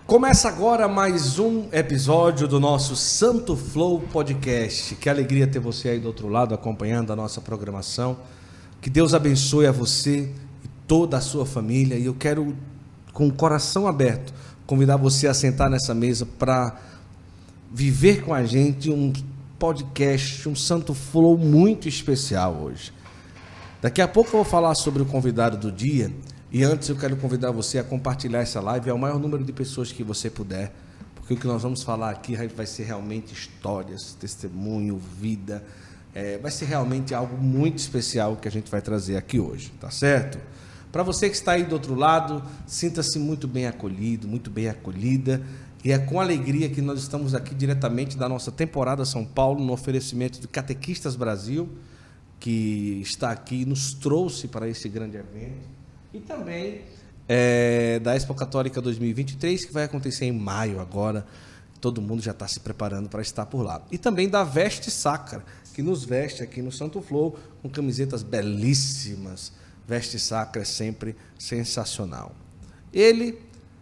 Começa agora mais um episódio do nosso Santo Flow Podcast. Que alegria ter você aí do outro lado acompanhando a nossa programação. Que Deus abençoe a você e toda a sua família. E eu quero, com o coração aberto, convidar você a sentar nessa mesa para viver com a gente um podcast, um Santo Flow muito especial hoje. Daqui a pouco eu vou falar sobre o convidado do dia. E antes eu quero convidar você a compartilhar essa live ao maior número de pessoas que você puder, porque o que nós vamos falar aqui vai ser realmente histórias, testemunho, vida, vai ser realmente algo muito especial que a gente vai trazer aqui hoje, tá certo? Para você que está aí do outro lado, sinta-se muito bem acolhido, muito bem acolhida, e é com alegria que nós estamos aqui diretamente da nossa temporada São Paulo, no oferecimento do Catequistas Brasil, que está aqui e nos trouxe para esse grande evento. E também da Expo Católica 2023, que vai acontecer em maio agora. Todo mundo já está se preparando para estar por lá. E também da Veste Sacra, que nos veste aqui no Santo Flow com camisetas belíssimas. Veste Sacra é sempre sensacional. Ele,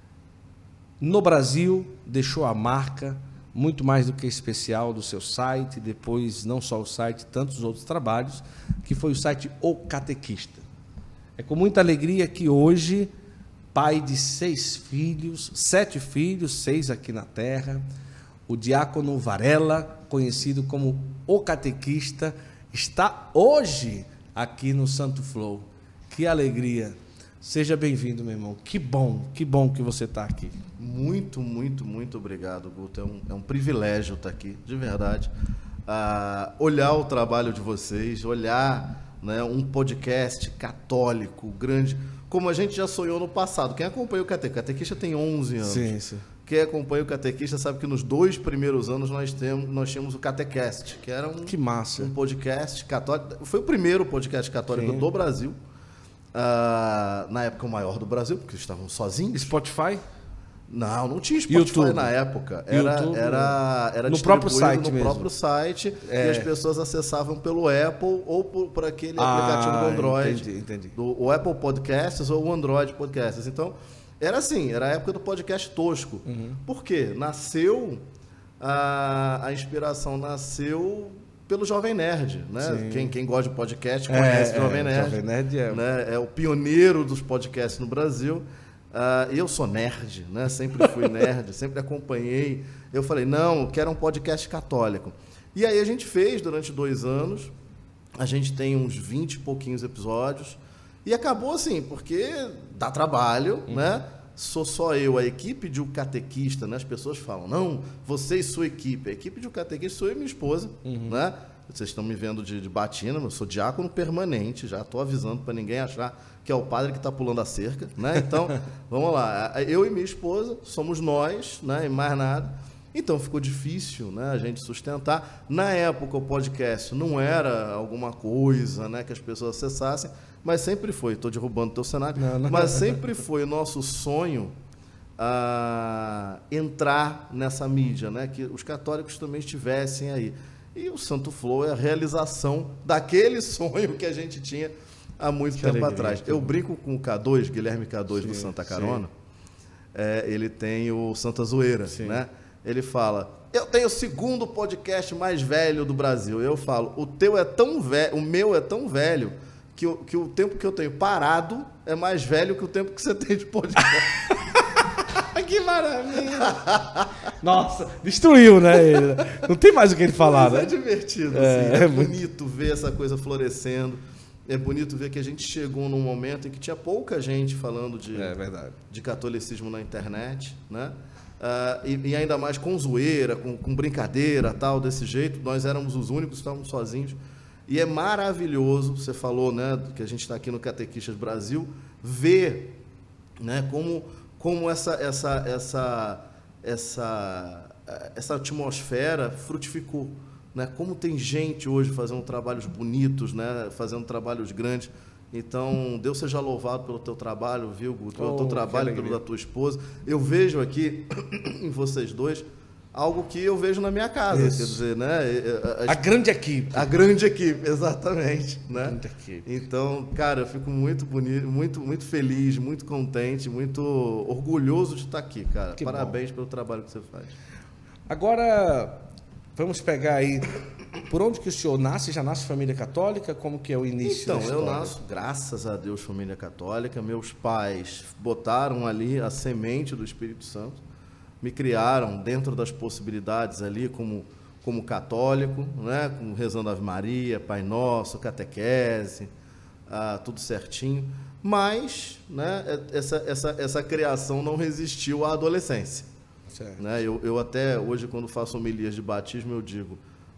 no Brasil, deixou a marca muito mais do que especial do seu site, depois não só o site, tantos outros trabalhos, que foi o site O Catequista. É com muita alegria que hoje, pai de 7 filhos, 6 aqui na terra, o diácono Varela, conhecido como O Catequista, está hoje aqui no Santo Flow. Que alegria! Seja bem-vindo, meu irmão. Que bom que você está aqui. Muito obrigado, Guto. É um privilégio estar aqui, de verdade. Olhar o trabalho de vocês, olhar... um podcast católico, grande, como a gente já sonhou no passado. Quem acompanha o Catequista tem 11 anos. Sim. Quem acompanha o Catequista sabe que nos 2 primeiros anos nós tínhamos o Catecast, que era um podcast católico. Foi o primeiro podcast católico do Brasil. Na época o maior do Brasil, porque estavam sozinhos. Spotify? Não tinha Spotify YouTube. Na época. Era no próprio site no próprio site, e as pessoas acessavam pelo Apple ou por aquele aplicativo do Android. Entendi. O Apple Podcasts ou o Android Podcasts. Então, era assim, era a época do podcast tosco. Por quê? Nasceu, a inspiração nasceu pelo Jovem Nerd, né? Quem gosta de podcast conhece o Jovem Nerd. Jovem Nerd é o pioneiro dos podcasts no Brasil. Eu sou nerd, né? Sempre fui nerd, sempre acompanhei. Eu falei, não, quero um podcast católico. E aí a gente fez durante 2 anos, a gente tem uns 20 e pouquinhos episódios, e acabou assim, porque dá trabalho, né? Sou só eu, a equipe de um catequista, né? As pessoas falam, não, você e sua equipe. A equipe de um catequista sou eu e minha esposa, né? Vocês estão me vendo de batina, eu sou diácono permanente, já estou avisando para ninguém achar que é o padre que está pulando a cerca, né? Então, vamos lá. Eu e minha esposa somos nós, né? E mais nada. Então, ficou difícil, né? A gente sustentar. Na época, o podcast não era alguma coisa, né? Que as pessoas acessassem, mas sempre foi. Estou derrubando o teu cenário. Mas sempre foi o nosso sonho entrar nessa mídia, né? Que os católicos também estivessem aí. E o Santo Flow é a realização daquele sonho que a gente tinha há muito tempo atrás. Eu brinco com o K2, Guilherme K2 do Santa Carona. Ele tem o Santa Zoeira, né? Ele fala, eu tenho o 2º podcast mais velho do Brasil. Eu falo, o teu é tão velho, o meu é tão velho que o tempo que eu tenho parado é mais velho que o tempo que você tem de podcast. Que maravilha! Nossa, destruiu, né? Não tem mais o que ele falar, né? É divertido, assim. É bonito ver essa coisa florescendo. É bonito ver que a gente chegou num momento em que tinha pouca gente falando de catolicismo na internet, né? E ainda mais com zoeira, com brincadeira, tal, desse jeito. Nós éramos os únicos, estávamos sozinhos. E é maravilhoso, você falou, né, que a gente está aqui no Catequistas Brasil, ver, né, como essa atmosfera frutificou, né? Como tem gente hoje fazendo trabalhos bonitos, né? Fazendo trabalhos grandes. Então, Deus seja louvado pelo teu trabalho, viu, Guto? Pelo teu trabalho, pelo da tua esposa. Eu vejo aqui em vocês dois algo que eu vejo na minha casa, Isso. quer dizer, né? A grande equipe. A grande equipe, exatamente, né? Grande equipe. Então, cara, eu fico muito bonito, muito feliz, muito contente, muito orgulhoso de estar aqui, cara. Que Parabéns pelo trabalho que você faz. Agora, vamos pegar aí, por onde que o senhor nasce? Já nasce família católica? Como que é o início Então, da eu história? nasço, graças a Deus, família católica. Meus pais botaram ali a semente do Espírito Santo, me criaram dentro das possibilidades ali como católico, né? Rezando Ave Maria, Pai Nosso, catequese, tudo certinho. Mas, né, essa criação não resistiu à adolescência. Certo. Né? Eu até hoje, quando faço homilias de batismo, eu digo,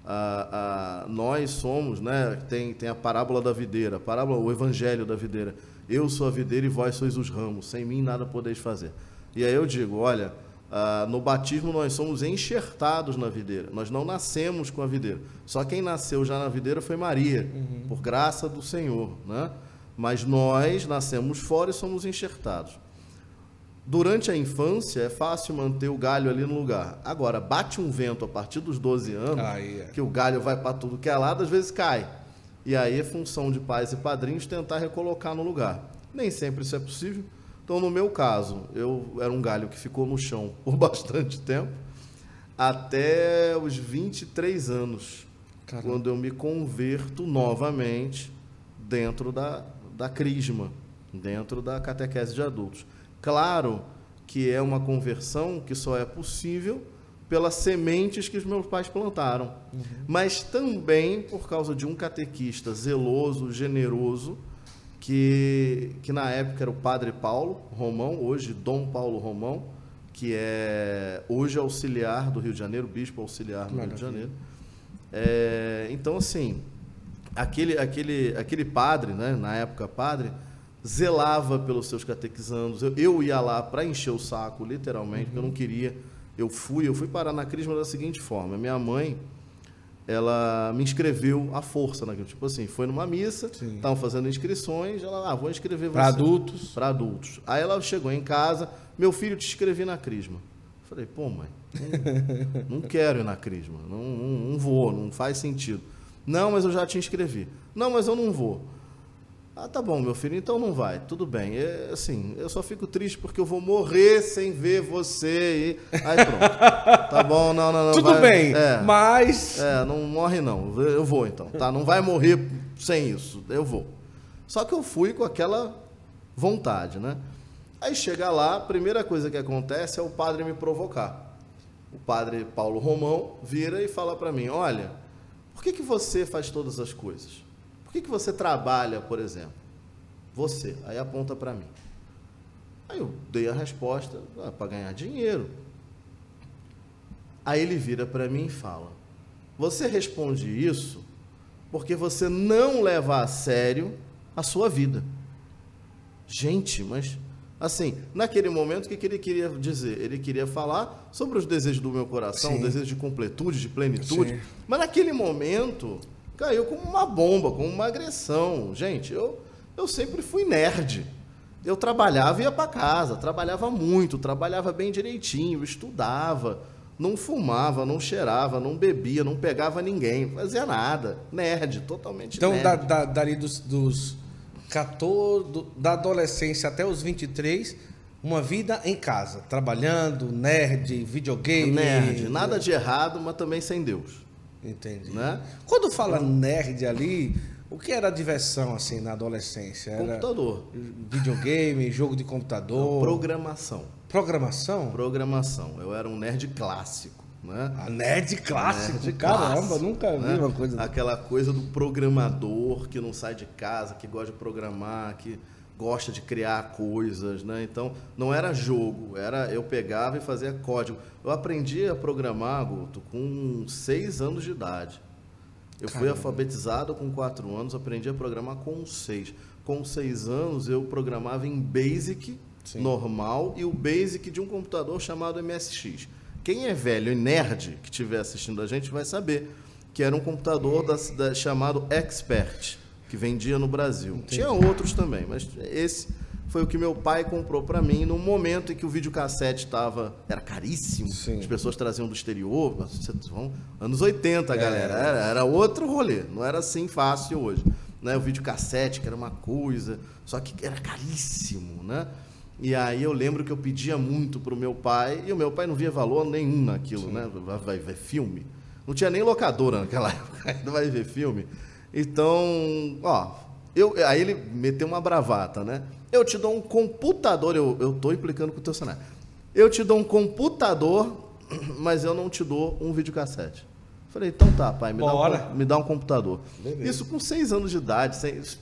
nós somos, né, tem a parábola da videira, o evangelho da videira. Eu sou a videira e vós sois os ramos, sem mim nada podeis fazer. E aí eu digo, olha, no batismo nós somos enxertados na videira, nós não nascemos com a videira. Só quem nasceu já na videira foi Maria, por graça do Senhor, né? Mas nós nascemos fora e somos enxertados. Durante a infância é fácil manter o galho ali no lugar. Agora, bate um vento a partir dos 12 anos, que o galho vai para tudo que é lado, às vezes cai. E aí é função de pais e padrinhos tentar recolocar no lugar. Nem sempre isso é possível. Então, no meu caso, eu era um galho que ficou no chão por bastante tempo, até os 23 anos, Caramba. Quando eu me converto novamente dentro da crisma, dentro da catequese de adultos. Claro que é uma conversão que só é possível pelas sementes que os meus pais plantaram, mas também por causa de um catequista zeloso, generoso, que na época era o Padre Paulo Romão, hoje Dom Paulo Romão, que é hoje auxiliar do Rio de Janeiro, bispo auxiliar do Rio de Janeiro. Então, assim, aquele padre, né, na época padre, zelava pelos seus catequizandos. Eu ia lá para encher o saco, literalmente, porque eu não queria. Eu fui parar na crisma da seguinte forma. Minha mãe, ela me inscreveu à força naquilo. Tipo assim, foi numa missa, estavam fazendo inscrições, ela, vou inscrever você. Para adultos? Para adultos. Aí ela chegou em casa, meu filho, te inscrevi na crisma. Falei, pô, mãe, não quero ir na crisma, não vou, não faz sentido. Não, mas eu já te inscrevi. Não, mas eu não vou. Tá bom, meu filho, então não vai, tudo bem. Assim, eu só fico triste porque eu vou morrer sem ver você. Aí pronto. Tá bom, não. Tudo vai, bem, mas... não morre não, eu vou então, tá? Não vai morrer sem isso, eu vou. Só que eu fui com aquela vontade, né? Aí chega lá, a primeira coisa que acontece é o padre me provocar. O padre Paulo Romão vira e fala para mim, olha, por que você faz todas as coisas? Por que você trabalha, por exemplo? Você. Aí aponta para mim. Aí eu dei a resposta, para ganhar dinheiro. Aí ele vira para mim e fala, você responde isso porque você não leva a sério a sua vida. Gente, mas... Assim, naquele momento, o que ele queria dizer? Ele queria falar sobre os desejos do meu coração, o desejo de completude, de plenitude. Mas naquele momento... caiu como uma bomba, como uma agressão. Gente, eu sempre fui nerd. Eu trabalhava e ia para casa, trabalhava muito, trabalhava bem direitinho, estudava, não fumava, não cheirava, não bebia, não pegava ninguém, não fazia nada. Nerd, totalmente nerd. Então, dali dos 14, da adolescência até os 23, uma vida em casa, trabalhando, nerd, videogame... Nerd, nada de errado, mas também sem Deus. Entendi. Né? Quando fala nerd ali, o que era a diversão assim na adolescência? Era computador. Videogame, jogo de computador? Programação. Programação? Programação. Eu era um nerd clássico, né? Nerd clássico? Nerd Caramba, clássico, nunca vi uma coisa... Aquela coisa do programador que não sai de casa, que gosta de programar, que gosta de criar coisas, né? Então, não era jogo, eu pegava e fazia código. Eu aprendi a programar, Guto, com 6 anos de idade. Eu fui alfabetizado com 4 anos, aprendi a programar com 6. Com 6 anos, eu programava em BASIC normal e o BASIC de um computador chamado MSX. Quem é velho e nerd que estiver assistindo a gente vai saber que era um computador chamado Expert, que vendia no Brasil. Entendi. Tinha outros também, mas esse foi o que meu pai comprou para mim no momento em que o videocassete era caríssimo. Sim. As pessoas traziam do exterior, anos 80, galera. Era outro rolê, não era assim fácil hoje. Né? O videocassete, que era uma coisa, só que era caríssimo, né? E aí eu lembro que eu pedia muito pro meu pai, e o meu pai não via valor nenhum naquilo, sim, né? Vai ver filme. Não tinha nem locadora naquela época, ainda vai ver filme. Então, aí ele meteu uma bravata, né? Eu te dou um computador, eu tô implicando com o teu cenário. Eu te dou um computador, mas eu não te dou um videocassete. Falei, então tá, pai, me dá um computador. Beleza. Isso com 6 anos de idade,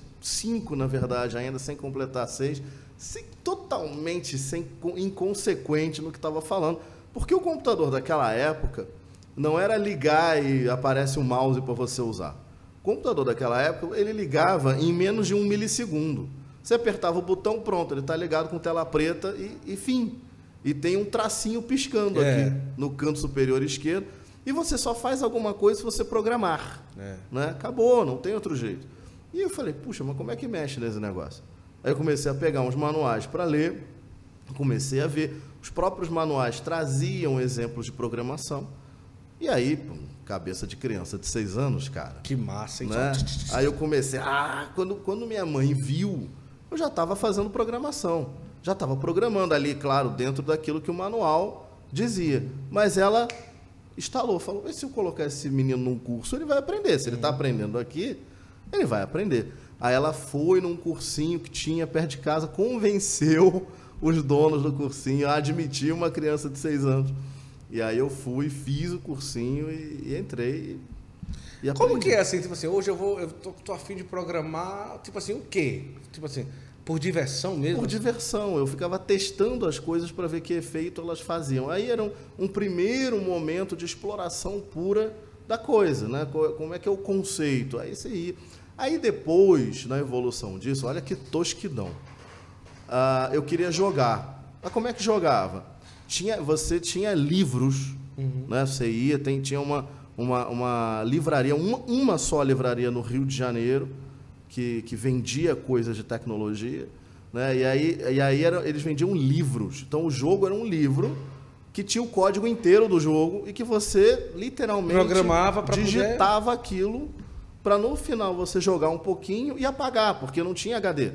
5 na verdade ainda, sem completar 6, totalmente inconsequente no que estava falando. Porque o computador daquela época não era ligar e aparece um mouse para você usar. O computador daquela época, ele ligava em menos de 1 milissegundo. Você apertava o botão, pronto, ele está ligado com tela preta e fim. E tem um tracinho piscando aqui no canto superior esquerdo. E você só faz alguma coisa se você programar. Né? Acabou, não tem outro jeito. E eu falei, puxa, mas como é que mexe nesse negócio? Aí eu comecei a pegar uns manuais para ler, comecei a ver. Os próprios manuais traziam exemplos de programação. E aí, cabeça de criança de 6 anos, cara. Que massa, hein? Né? Aí eu comecei, quando minha mãe viu, eu já estava fazendo programação. Já estava programando ali, claro, dentro daquilo que o manual dizia. Mas ela instalou, falou, e se eu colocar esse menino num curso, ele vai aprender. Se ele está aprendendo aqui, ele vai aprender. Aí ela foi num cursinho que tinha perto de casa, convenceu os donos do cursinho a admitir uma criança de 6 anos. E aí eu fui, fiz o cursinho e entrei e aprendi. Como que é assim? Tipo assim, hoje eu tô a fim de programar, tipo assim, o quê? Tipo assim, por diversão mesmo? Por diversão. Eu ficava testando as coisas para ver que efeito elas faziam. Aí era um primeiro momento de exploração pura da coisa, né? Como é que é o conceito? Aí você ia. Aí depois, na evolução disso, olha que tosquidão. Eu queria jogar. Mas como é que jogava? Você tinha livros, né? Você ia, tinha uma livraria, uma só livraria no Rio de Janeiro, que vendia coisas de tecnologia, né? E aí eles vendiam livros. Então o jogo era um livro que tinha o código inteiro do jogo e que você literalmente programava para digitava aquilo para no final você jogar um pouquinho e apagar, porque não tinha HD.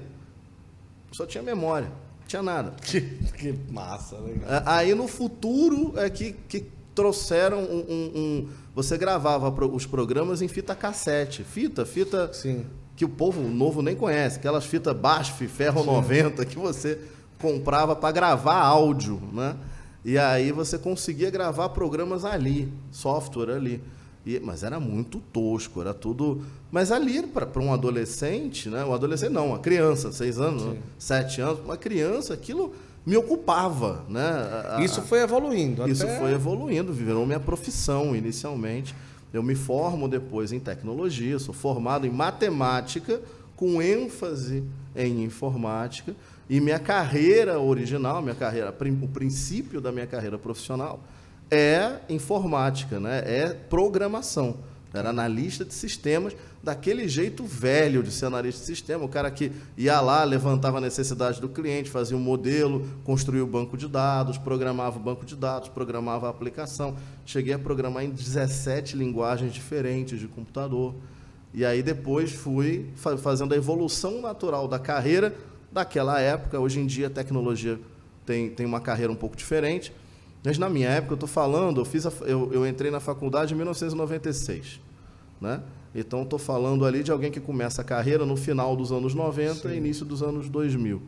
Só tinha memória, não tinha nada. Que massa, legal. Aí no futuro é que trouxeram você gravava os programas em fita cassete. Fita Sim. Que o povo novo nem conhece, aquelas fitas BASF, ferro 90, que você comprava para gravar áudio, né? E aí você conseguia gravar programas ali, software ali. Mas era muito tosco, era tudo... Mas ali, para um adolescente, né? Um adolescente não, uma criança, 6 anos, né? 7 anos, uma criança, aquilo me ocupava, né? Isso foi evoluindo. Isso foi evoluindo, virou minha profissão inicialmente. Eu me formo depois em tecnologia, sou formado em matemática, com ênfase em informática, e minha carreira original, o princípio da minha carreira profissional é informática, né? É programação. Era analista de sistemas, daquele jeito velho de ser analista de sistema, o cara que ia lá, levantava a necessidade do cliente, fazia um modelo, construía o banco de dados, programava o banco de dados, programava a aplicação. Cheguei a programar em 17 linguagens diferentes de computador. E aí depois fui fazendo a evolução natural da carreira daquela época. Hoje em dia a tecnologia tem uma carreira um pouco diferente. Mas na minha época, eu estou falando, eu entrei na faculdade em 1996, né? Então estou falando ali de alguém que começa a carreira no final dos anos 90 e início dos anos 2000.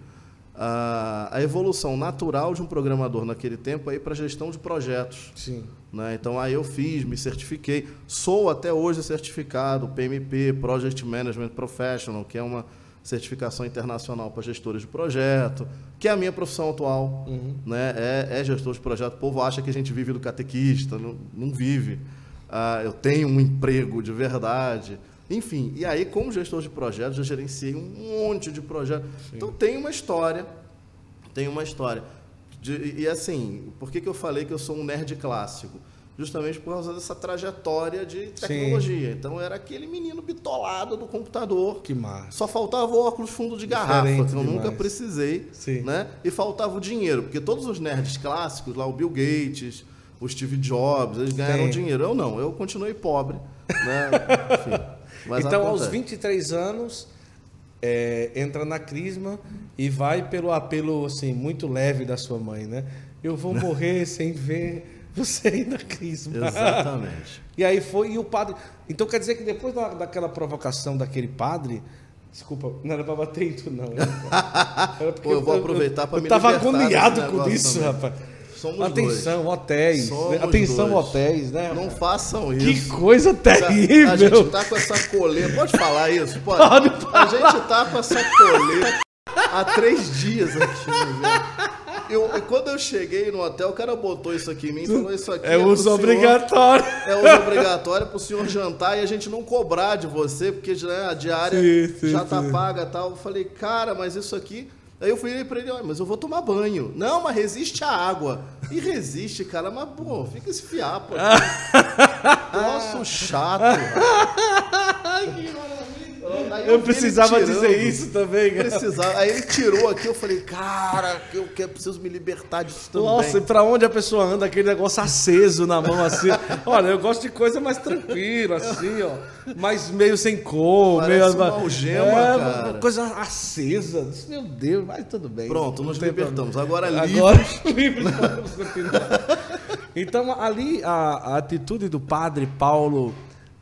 A evolução natural de um programador naquele tempo é ir para gestão de projetos. Sim. Né? Então aí eu me certifiquei, sou até hoje certificado PMP, Project Management Professional, que é uma certificação internacional para gestores de projeto, que é a minha profissão atual, né? É gestor de projeto. O povo acha que a gente vive do catequista, não vive. Eu tenho um emprego de verdade. Enfim, e aí, como gestor de projetos, eu gerenciei um monte de projetos. Sim. Então, tem uma história. E assim, por que eu falei que eu sou um nerd clássico? justamente por causa dessa trajetória de tecnologia. Sim. Então era aquele menino bitolado do computador. Que massa. Só faltava o óculos fundo de garrafa, que eu demais. nunca precisei. Sim. Né? E faltava o dinheiro, porque todos os nerds clássicos, lá o Bill Gates, o Steve Jobs, eles ganharam dinheiro. Eu não, eu continuei pobre. Né? Enfim, mas então, aos 23 anos, entra na Crisma e vai pelo apelo assim, muito leve da sua mãe, né? Eu vou morrer sem ver você ir na Crisma. Exatamente. E aí foi, e o padre... Então quer dizer que depois daquela provocação daquele padre... Desculpa, não era pra bater em tu, não. Pô, eu vou aproveitar para me libertar. Eu tava agoniado com isso, também. Rapaz. Somos atenção, dois. Hotéis. Somos atenção, dois. Hotéis, né? Não façam isso. Que coisa terrível. A gente tá com essa coleira. Pode falar isso? Pode. A gente tá com essa coleira há 3 dias aqui, né? Quando eu cheguei no hotel, o cara botou isso aqui em mim e falou: isso aqui é uso obrigatório. É uso obrigatório para o senhor jantar e a gente não cobrar de você, porque a diária já tá paga e tal. Eu falei: cara, mas isso aqui... Aí eu fui para ele: olha, mas eu vou tomar banho. Não, mas resiste à água. E resiste, cara, mas pô, fica esse fiapo aqui. Nossa, chato. Eu precisava dizer isso também, cara. Precisava. Aí ele tirou aqui, eu falei: cara, eu preciso me libertar disso também. Nossa, e pra onde a pessoa anda, aquele negócio aceso na mão, assim. Olha, eu gosto de coisa mais tranquila, assim, ó. Mas meio sem cor. Parece uma algema, cara. Uma coisa acesa. Meu Deus, mas tudo bem. Pronto, nos libertamos. Agora livre. Vamos continuar. Então, ali, a atitude do padre Paulo...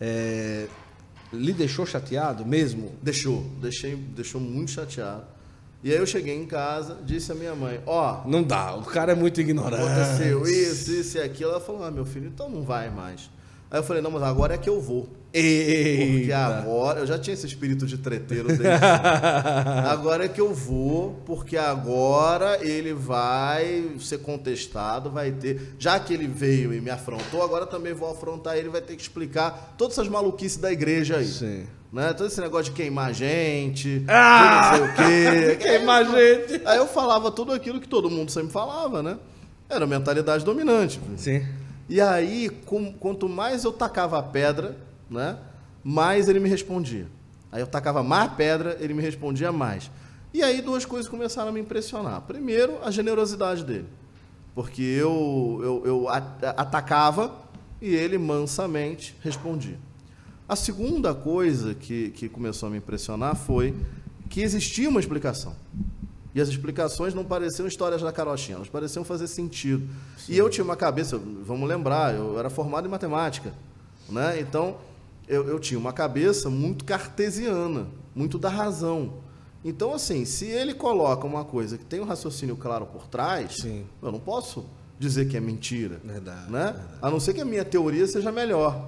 lhe deixou chateado mesmo? Deixou muito chateado. E aí eu cheguei em casa, disse à minha mãe: não dá, o cara é muito ignorante. Aconteceu isso e aquilo. Ela falou: meu filho, então não vai mais. Aí eu falei: não, mas agora é que eu vou. Eita. Porque agora... Eu já tinha esse espírito de treteiro desde agora é que eu vou, porque agora ele vai ser contestado, vai ter... Já que ele veio e me afrontou, agora também vou afrontar ele, vai ter que explicar todas essas maluquices da igreja aí. Sim. Né? Todo esse negócio de queimar gente, de não sei o quê. Queimar gente. Aí eu falava tudo aquilo que todo mundo sempre falava, né? Era a mentalidade dominante. Sim. E aí, quanto mais eu tacava a pedra, né, mais ele me respondia. Aí eu tacava mais pedra, ele me respondia mais. E aí 2 coisas começaram a me impressionar. Primeiro, a generosidade dele. Porque eu atacava e ele mansamente respondia. A segunda coisa que começou a me impressionar foi que existia uma explicação. E as explicações não pareciam histórias da carochinha, elas pareciam fazer sentido. Sim. E eu tinha uma cabeça, vamos lembrar, eu era formado em matemática, né? Então, eu tinha uma cabeça muito cartesiana, muito da razão. Então, assim, se ele coloca uma coisa que tem um raciocínio claro por trás, sim, eu não posso dizer que é mentira. Verdade, né? Verdade. A não ser que a minha teoria seja melhor.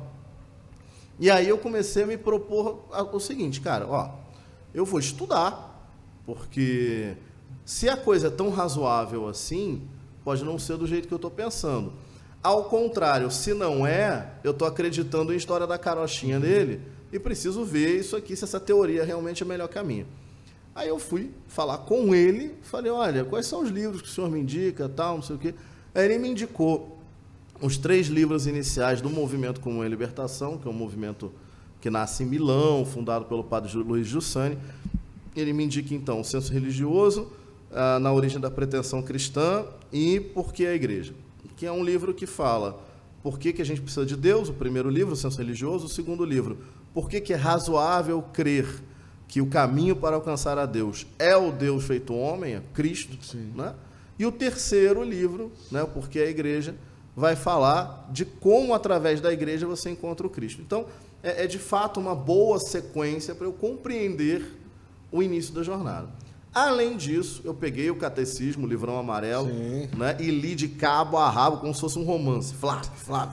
E aí eu comecei a me propor o seguinte: cara, eu vou estudar, porque... Se a coisa é tão razoável assim, pode não ser do jeito que eu estou pensando. Ao contrário, se não é, eu estou acreditando em história da carochinha dele e preciso ver isso aqui, se essa teoria realmente é melhor que a minha. Aí eu fui falar com ele, falei: olha, quais são os livros que o senhor me indica, tal, não sei o quê. Aí ele me indicou os 3 livros iniciais do Movimento Comum e Libertação, que é um movimento que nasce em Milão, fundado pelo padre Luiz Giussani. Ele me indica, então, O Senso Religioso, Na Origem da Pretensão Cristã e Por que a Igreja, que é um livro que fala por que a gente precisa de Deus, o primeiro livro, O Senso Religioso, o segundo livro, por que é razoável crer que o caminho para alcançar a Deus é o Deus feito homem, é Cristo, né? E o terceiro livro, né, Por que a Igreja, vai falar de como, através da igreja, você encontra o Cristo. Então, é de fato uma boa sequência para eu compreender o início da jornada. Além disso, eu peguei o Catecismo, o livrão amarelo, né, e li de cabo a rabo, como se fosse um romance. Flap.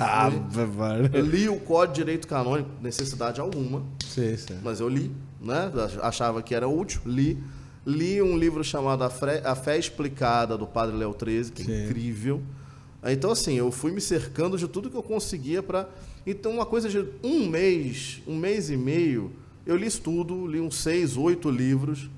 Eu li o Código de Direito Canônico, necessidade alguma, mas eu li, né, achava que era útil, li. Li um livro chamado A Fé Explicada, do Padre Léo XIII, que é incrível. Então, assim, eu fui me cercando de tudo que eu conseguia para... Então, uma coisa de um mês e meio, eu li isso tudo, li uns 6, 8 livros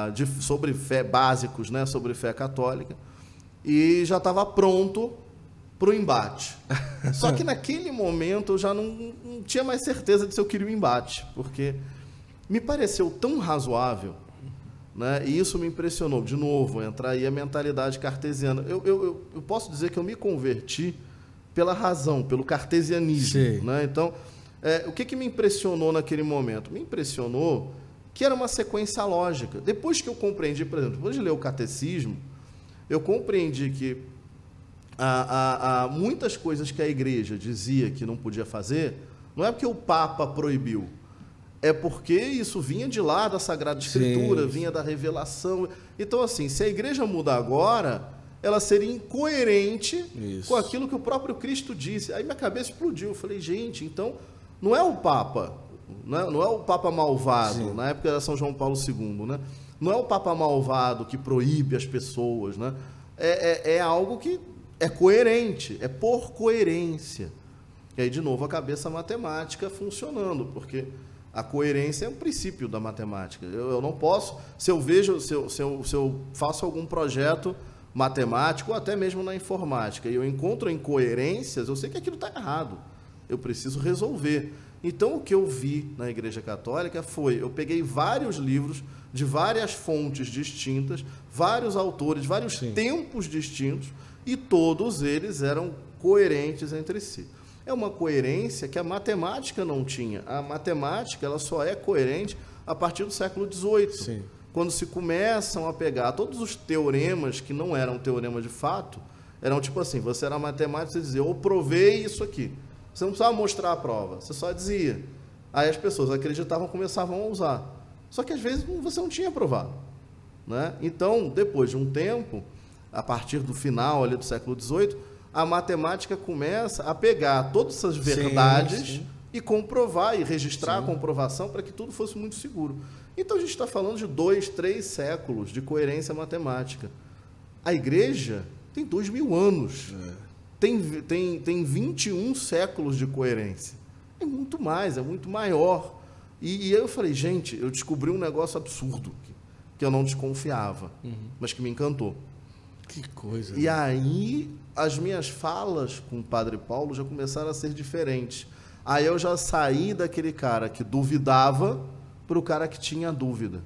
sobre fé, básicos, né, sobre fé católica, e já estava pronto para o embate. Só que naquele momento eu já não tinha mais certeza de se eu queria o embate, porque me pareceu tão razoável, né? E isso me impressionou. De novo, entrar aí a mentalidade cartesiana. Eu posso dizer que eu me converti pela razão, pelo cartesianismo. Né? Então, o que me impressionou naquele momento? Me impressionou que era uma sequência lógica. Depois que eu compreendi, por exemplo, depois de ler o catecismo, eu compreendi que há muitas coisas que a igreja dizia que não podia fazer, não é porque o Papa proibiu, é porque isso vinha de lá da Sagrada Escritura, vinha da revelação. Então, assim, se a igreja muda agora, ela seria incoerente com aquilo que o próprio Cristo disse. Aí minha cabeça explodiu. Eu falei, gente, então não é o Papa, não é o Papa malvado, na época era São João Paulo II, né? Não é o Papa malvado que proíbe as pessoas, né? É algo que é coerente, é por coerência. E aí, de novo, a cabeça matemática funcionando, porque a coerência é um princípio da matemática. Eu não posso, se eu faço algum projeto matemático, ou até mesmo na informática, e eu encontro incoerências, eu sei que aquilo está errado. Eu preciso resolver. Então, o que eu vi na Igreja Católica foi, eu peguei vários livros de várias fontes distintas, vários autores, vários tempos distintos, e todos eles eram coerentes entre si. É uma coerência que a matemática não tinha. A matemática ela só é coerente a partir do século XVIII, quando se começam a pegar todos os teoremas que não eram teoremas de fato, eram tipo assim, você era matemático, você dizia, eu provei isso aqui. Você não precisava mostrar a prova, você só dizia. Aí as pessoas acreditavam, começavam a usar. Só que às vezes você não tinha provado, né? Então, depois de um tempo, a partir do final ali do século XVIII, a matemática começa a pegar todas essas verdades e comprovar, e registrar a comprovação para que tudo fosse muito seguro. Então, a gente está falando de 2, 3 séculos de coerência matemática. A igreja tem 2000 anos. Tem 21 séculos de coerência. É muito mais, é muito maior. E eu falei, gente, eu descobri um negócio absurdo, que eu não desconfiava, mas que me encantou. Que coisa. E aí, as minhas falas com o Padre Paulo já começaram a ser diferentes. Aí eu já saí daquele cara que duvidava para o cara que tinha dúvida.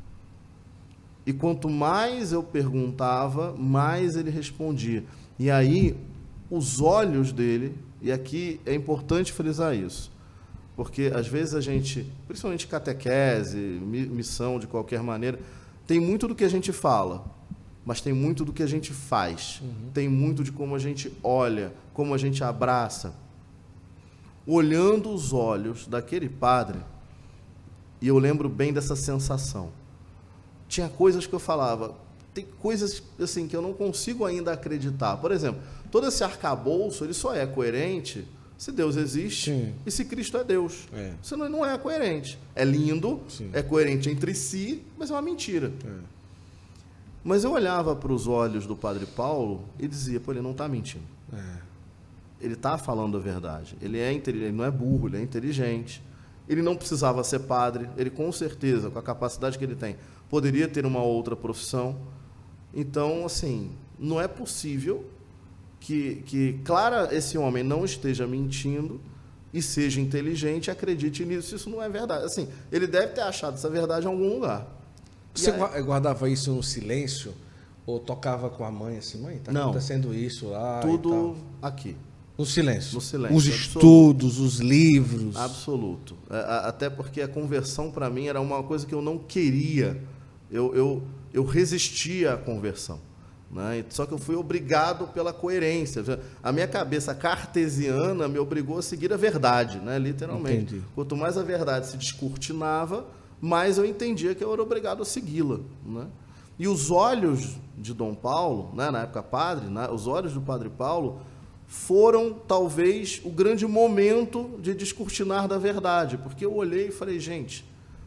E quanto mais eu perguntava, mais ele respondia. E aí, os olhos dele, e aqui é importante frisar isso, porque às vezes a gente, principalmente catequese, missão de qualquer maneira, tem muito do que a gente fala, mas tem muito do que a gente faz. Tem muito de como a gente olha, como a gente abraça. Olhando os olhos daquele padre, e eu lembro bem dessa sensação, tinha coisas que eu falava, tem coisas assim que eu não consigo ainda acreditar. Por exemplo, todo esse arcabouço, ele só é coerente se Deus existe e se Cristo é Deus. Senão não é coerente. É lindo, é coerente entre si, mas é uma mentira. Mas eu olhava para os olhos do Padre Paulo e dizia, pô, ele não está mentindo. Ele está falando a verdade. Ele não é burro, ele é inteligente. Ele não precisava ser padre. Ele, com certeza, com a capacidade que ele tem, poderia ter uma outra profissão. Então, assim, não é possível que Clara, esse homem, não esteja mentindo e seja inteligente e acredite nisso. Isso não é verdade. Assim, ele deve ter achado essa verdade em algum lugar. Você guardava isso no silêncio? Ou tocava com a mãe assim, mãe, está acontecendo isso lá? Tudo aqui. No silêncio? No silêncio. Os estudos, os livros? Absoluto. Até porque a conversão, para mim, era uma coisa que eu não queria. Eu resistia à conversão. Né? Só que eu fui obrigado pela coerência. A minha cabeça cartesiana me obrigou a seguir a verdade, né? Literalmente. Entendi. Quanto mais a verdade se descortinava, mais eu entendia que eu era obrigado a segui-la. Né? E os olhos de Dom Paulo, né, na época padre, né, os olhos do Padre Paulo, foram talvez o grande momento de descortinar da verdade, porque eu olhei e falei, gente,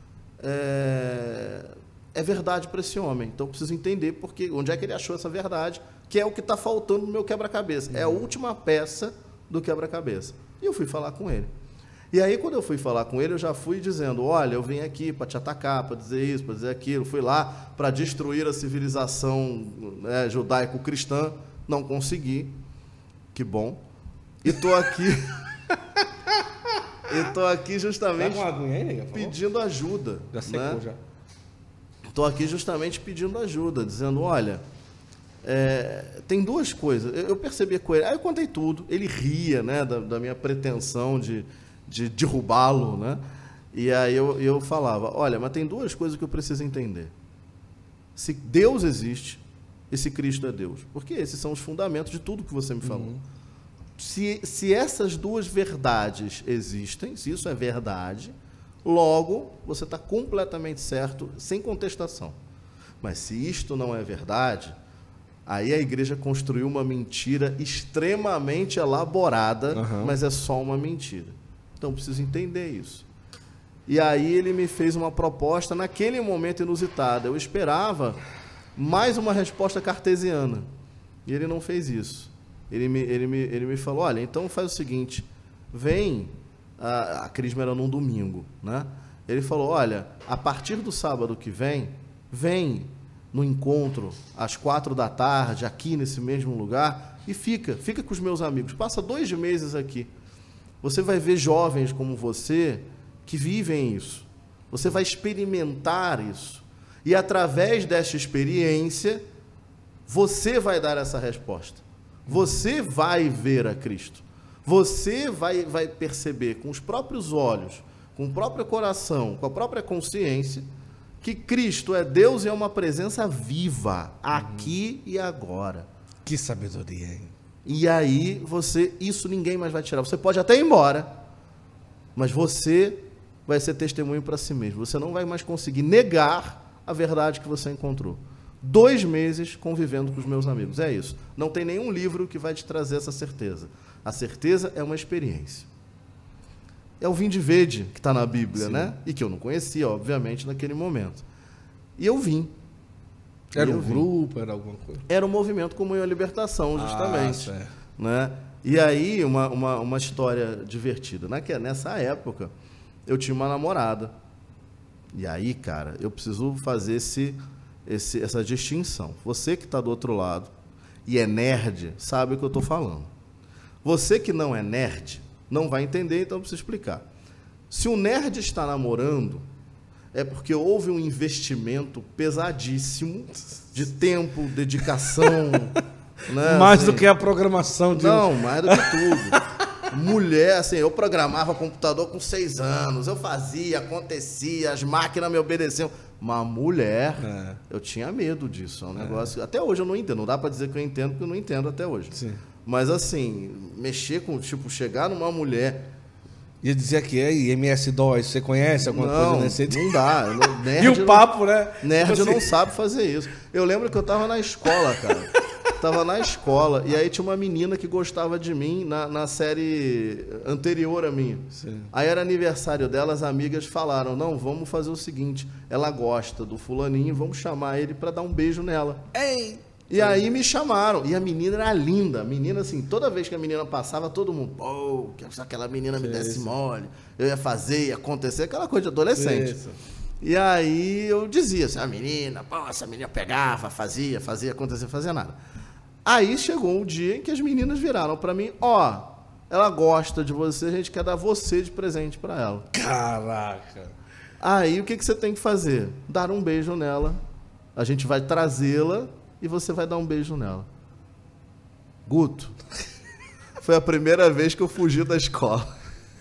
é verdade para esse homem, então eu preciso entender onde é que ele achou essa verdade, que é o que está faltando no meu quebra-cabeça, é a última peça do quebra-cabeça. E eu fui falar com ele. E aí, quando eu fui falar com ele, eu já fui dizendo, olha, eu vim aqui para te atacar, para dizer isso, para dizer aquilo, fui lá para destruir a civilização, né, judaico-cristã, não consegui. O que bom. E tô aqui... e tô aqui justamente pedindo ajuda. Já secou, né? Já. Tô aqui justamente pedindo ajuda, dizendo, olha, tem duas coisas. Eu percebi com ele, aí eu contei tudo, ele ria, né, da minha pretensão de derrubá-lo, né? E aí eu falava, olha, mas tem duas coisas que eu preciso entender. Se Deus existe e se Cristo é Deus. Porque esses são os fundamentos de tudo que você me falou. Se essas duas verdades existem, se isso é verdade, logo você está completamente certo, sem contestação. Mas se isto não é verdade, aí a igreja construiu uma mentira extremamente elaborada, mas é só uma mentira. Então, eu preciso entender isso. E aí ele me fez uma proposta, naquele momento inusitada. Eu esperava mais uma resposta cartesiana. E ele não fez isso. Ele me falou, olha, então faz o seguinte, vem, a crisma era num domingo, né? Ele falou, olha, a partir do sábado que vem no encontro, às 16h, aqui nesse mesmo lugar, e fica com os meus amigos, passa 2 meses aqui. Você vai ver jovens como você que vivem isso. Você vai experimentar isso. E através desta experiência, você vai dar essa resposta. Você vai ver a Cristo. Você vai perceber com os próprios olhos, com o próprio coração, com a própria consciência, que Cristo é Deus e é uma presença viva, aqui e agora. Que sabedoria, hein? E aí, isso ninguém mais vai tirar. Você pode até ir embora, mas você vai ser testemunho para si mesmo. Você não vai mais conseguir negar a verdade que você encontrou. 2 meses convivendo com os meus amigos. É isso. Não tem nenhum livro que vai te trazer essa certeza. A certeza é uma experiência. É o vinde vede que está na Bíblia, sim, né? E que eu não conhecia, obviamente, naquele momento. E eu vim. Era um grupo, era alguma coisa? Era um movimento Comunhão e Libertação, justamente. Né? E aí, uma história divertida. Nessa época, eu tinha uma namorada. E aí, cara, eu preciso fazer essa distinção. Você que está do outro lado e é nerd, sabe o que eu estou falando. Você que não é nerd, não vai entender, então eu preciso explicar. Se o nerd está namorando, é porque houve um investimento pesadíssimo de tempo, dedicação. Né, mais assim, do que a programação de... Não, mais do que tudo. Mulher, assim, eu programava computador com 6 anos, eu fazia, acontecia, as máquinas me obedeciam. Uma mulher, eu tinha medo disso. É um negócio... Até hoje eu não entendo. Não dá para dizer que eu entendo, porque eu não entendo até hoje. Sim. Mas, assim, mexer com, chegar numa mulher... Ia dizer que é MS-DOS, você conhece alguma coisa nesse... Não dá. Nerd, e o papo, né? Nerd não sabe fazer isso. Eu lembro que eu tava na escola, cara. Tava na escola, e aí tinha uma menina que gostava de mim na série anterior à minha. Sim. Aí era aniversário dela, as amigas falaram, não, vamos fazer o seguinte, ela gosta do fulaninho, vamos chamar ele para dar um beijo nela. Ei! E aí me chamaram, e a menina era linda, a menina assim, toda vez que a menina passava, todo mundo, pô, se aquela menina me desse mole, eu ia fazer, ia acontecer, aquela coisa de adolescente. Isso. E aí eu dizia assim, a menina, pô, essa menina pegava, fazia, acontecia, fazia nada. Aí chegou um dia em que as meninas viraram para mim, ela gosta de você, a gente quer dar você de presente para ela. Caraca! Aí o que você tem que fazer? Dar um beijo nela, a gente vai trazê-la e você vai dar um beijo nela. Guto, foi a primeira vez que eu fugi da escola.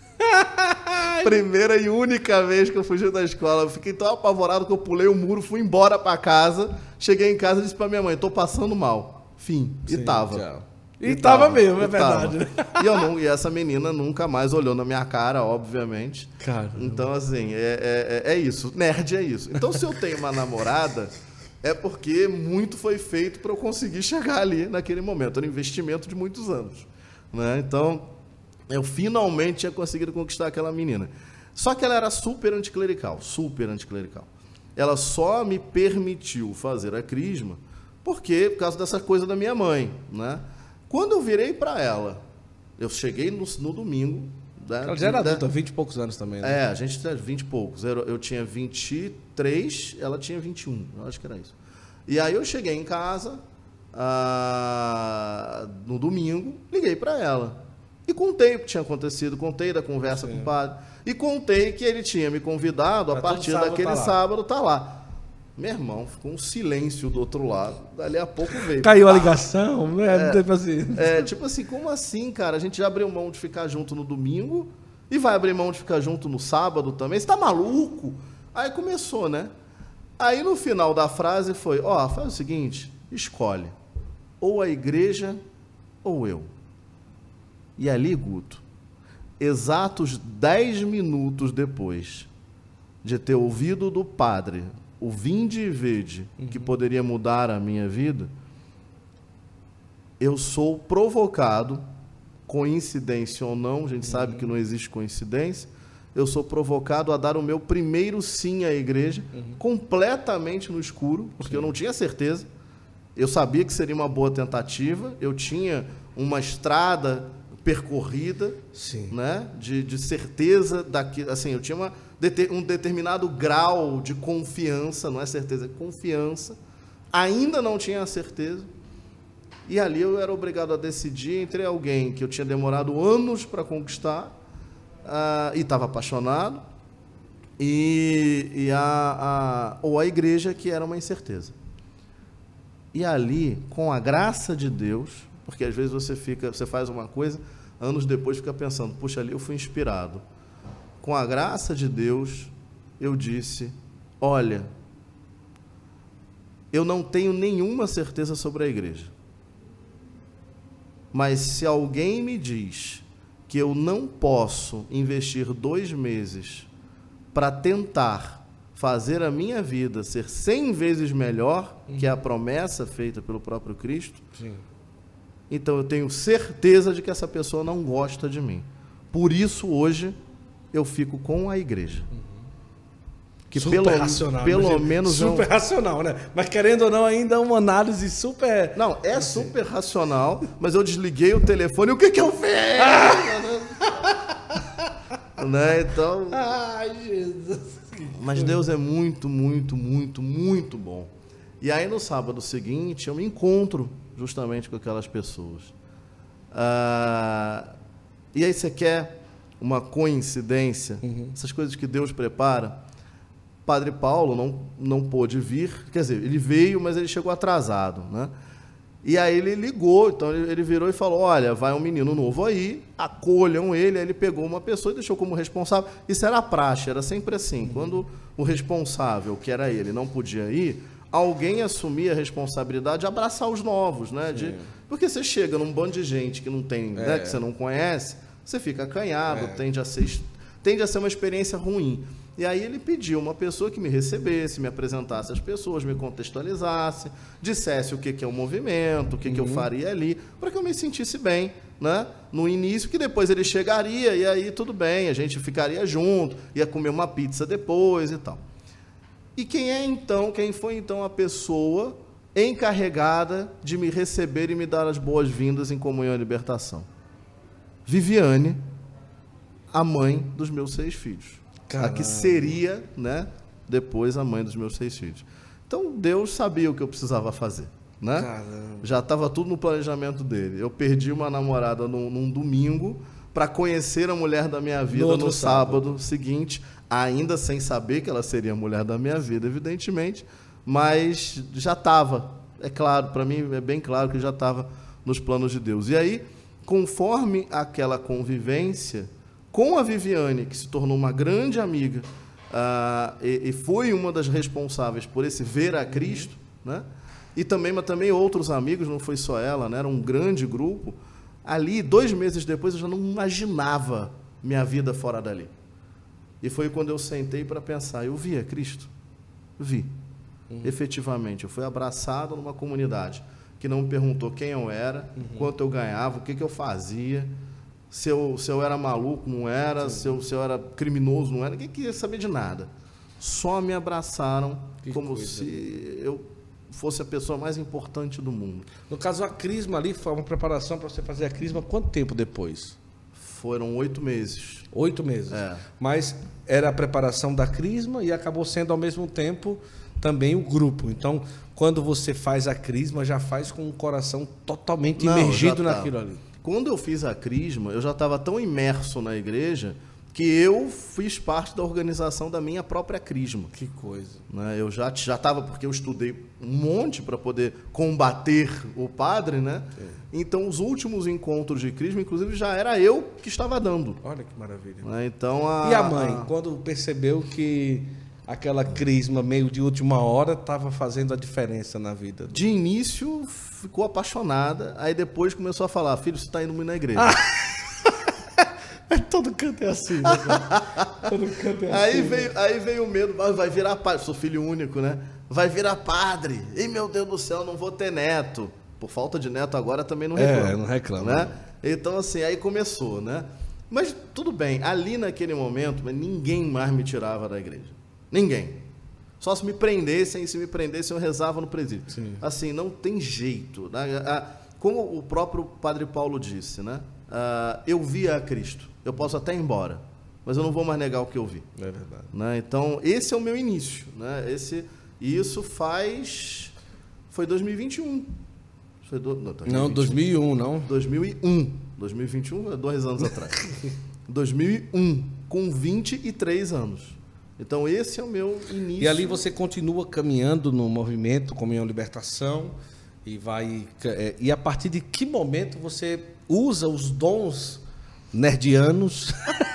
Primeira e única vez que eu fugi da escola. Eu fiquei tão apavorado que eu pulei o muro, fui embora para casa, cheguei em casa e disse para minha mãe, tô passando mal. Fim. Sim, e tava. Tchau. E tava mesmo, é verdade. Né? E essa menina nunca mais olhou na minha cara, obviamente. Caramba. Então, assim, é isso. Nerd é isso. Então, se eu tenho uma namorada, é porque muito foi feito para eu conseguir chegar ali naquele momento. Era um investimento de muitos anos. Né? Então, eu finalmente tinha conseguido conquistar aquela menina. Só que ela era super anticlerical. Ela só me permitiu fazer a crisma por causa dessa coisa da minha mãe, né? Quando eu virei para ela, eu cheguei no domingo... Né? Ela já era adulta, 20 e poucos anos também, né? A gente tinha 20 e poucos. Eu tinha 23, ela tinha 21, eu acho que era isso. E aí eu cheguei em casa, no domingo, liguei para ela. E contei o que tinha acontecido, contei da conversa com o padre. E contei que ele tinha me convidado a partir daquele sábado tá lá. Meu irmão, ficou um silêncio do outro lado. Dali a pouco veio. Caiu a ligação? Tipo assim, como assim, cara? A gente já abriu mão de ficar junto no domingo e vai abrir mão de ficar junto no sábado também? Você tá maluco? Aí começou, né? Aí no final da frase foi, faz o seguinte, escolhe. Ou a igreja ou eu. E ali, Guto, exatos 10 minutos depois de ter ouvido do padre o vinde e vede, que poderia mudar a minha vida, eu sou provocado, coincidência ou não, a gente sabe que não existe coincidência, eu sou provocado a dar o meu primeiro sim à igreja, completamente no escuro, porque eu não tinha certeza, eu sabia que seria uma boa tentativa, eu tinha uma estrada percorrida, né, de certeza, assim, eu tinha um determinado grau de confiança, não é certeza, é confiança, ainda não tinha a certeza, e ali eu era obrigado a decidir entre alguém que eu tinha demorado anos para conquistar, e estava apaixonado, ou a igreja, que era uma incerteza. E ali, com a graça de Deus, porque às vezes você faz uma coisa, anos depois fica pensando, puxa, ali eu fui inspirado. Com a graça de Deus, eu disse, olha, eu não tenho nenhuma certeza sobre a igreja. Mas se alguém me diz que eu não posso investir 2 meses para tentar fazer a minha vida ser 100 vezes melhor, que é a promessa feita pelo próprio Cristo, então eu tenho certeza de que essa pessoa não gosta de mim. Por isso, hoje, eu fico com a igreja. Que super racional, pelo menos super racional, né? Mas querendo ou não, ainda é uma análise super... Não, é super racional, mas eu desliguei o telefone e o que eu fiz? Né? Então... Ai, Jesus. Mas Deus é muito, muito, muito, muito bom. E aí, no sábado seguinte, eu me encontro justamente com aquelas pessoas. E aí você quer uma coincidência? Essas coisas que Deus prepara. Padre Paulo não pôde vir, quer dizer, ele veio, mas ele chegou atrasado, né? E aí ele ligou, então ele virou e falou, olha, vai um menino novo aí, acolham ele. Aí ele pegou uma pessoa e deixou como responsável. Isso era a praxe, era sempre assim. Quando o responsável, que era ele, não podia ir, alguém assumia a responsabilidade de abraçar os novos, né? Porque você chega num bando de gente que não tem, né, que você não conhece, você fica acanhado, tende a ser uma experiência ruim. E aí ele pediu uma pessoa que me recebesse, me apresentasse as pessoas, me contextualizasse, dissesse o que é o movimento, o que eu faria ali, para que eu me sentisse bem, né? No início, que depois ele chegaria e aí tudo bem, a gente ficaria junto, ia comer uma pizza depois e tal. E quem foi então a pessoa encarregada de me receber e me dar as boas-vindas em comunhão e libertação? Viviane, a mãe dos meus 6 filhos. Caramba. A que seria, né, depois a mãe dos meus 6 filhos. Então, Deus sabia o que eu precisava fazer, né? Caramba. Já estava tudo no planejamento dele. Eu perdi uma namorada num domingo para conhecer a mulher da minha vida no sábado seguinte, ainda sem saber que ela seria a mulher da minha vida, evidentemente, mas já estava, é claro, para mim é bem claro que já estava nos planos de Deus. E aí, conforme aquela convivência com a Viviane, que se tornou uma grande amiga, e foi uma das responsáveis por esse ver a Cristo, né? Mas também outros amigos, não foi só ela, né? Era um grande grupo. Ali, 2 meses depois, eu já não imaginava minha vida fora dali. E foi quando eu sentei para pensar, eu vi a Cristo? Vi. Efetivamente, eu fui abraçado numa comunidade que não me perguntou quem eu era, quanto eu ganhava, o que eu fazia, se eu era maluco, não era, se eu era criminoso, não era, ninguém queria saber de nada. Só me abraçaram como se eu fosse a pessoa mais importante do mundo. No caso, a crisma ali foi uma preparação para você fazer a crisma quanto tempo depois? Foram 8 meses. 8 meses. É. Mas era a preparação da crisma e acabou sendo ao mesmo tempo também o grupo. Então, quando você faz a crisma, já faz com o coração totalmente Não, imergido já tá. naquilo ali. Quando eu fiz a crisma, eu já estava tão imerso na igreja que eu fiz parte da organização da minha própria crisma. Que coisa. Né? Eu já estava, porque eu estudei um monte para poder combater o padre, né? Sim. Então, os últimos encontros de crisma, inclusive, já era eu que estava dando. Olha que maravilha. Né? Então, E a mãe, quando percebeu que aquela crisma meio de última hora estava fazendo a diferença na vida? De início, ficou apaixonada, aí depois começou a falar, filho, você está indo muito na igreja. Todo canto é assim, né, cara? Todo canto é Aí assim. veio o medo, vai virar padre, sou filho único, né? Vai virar padre. E meu Deus do céu, não vou ter neto. Por falta de neto agora também não reclamo. Não reclamo. Né? Então, assim, aí começou, né? Mas tudo bem, ali naquele momento, ninguém mais me tirava da igreja. Ninguém. Só se me prendessem eu rezava no presídio. Sim. Assim, não tem jeito. Né? Como o próprio Padre Paulo disse, né? Eu via a Cristo. Eu posso até ir embora, mas eu não vou mais negar o que eu vi. É verdade. Né? Então, esse é o meu início. Né? Isso foi 2021. Não, 2001, não. 2001. 2021 é 2 anos atrás. 2001, com 23 anos. Então, esse é o meu início. E ali você continua caminhando no movimento Comunhão Libertação e a partir de que momento você usa os dons nerdianos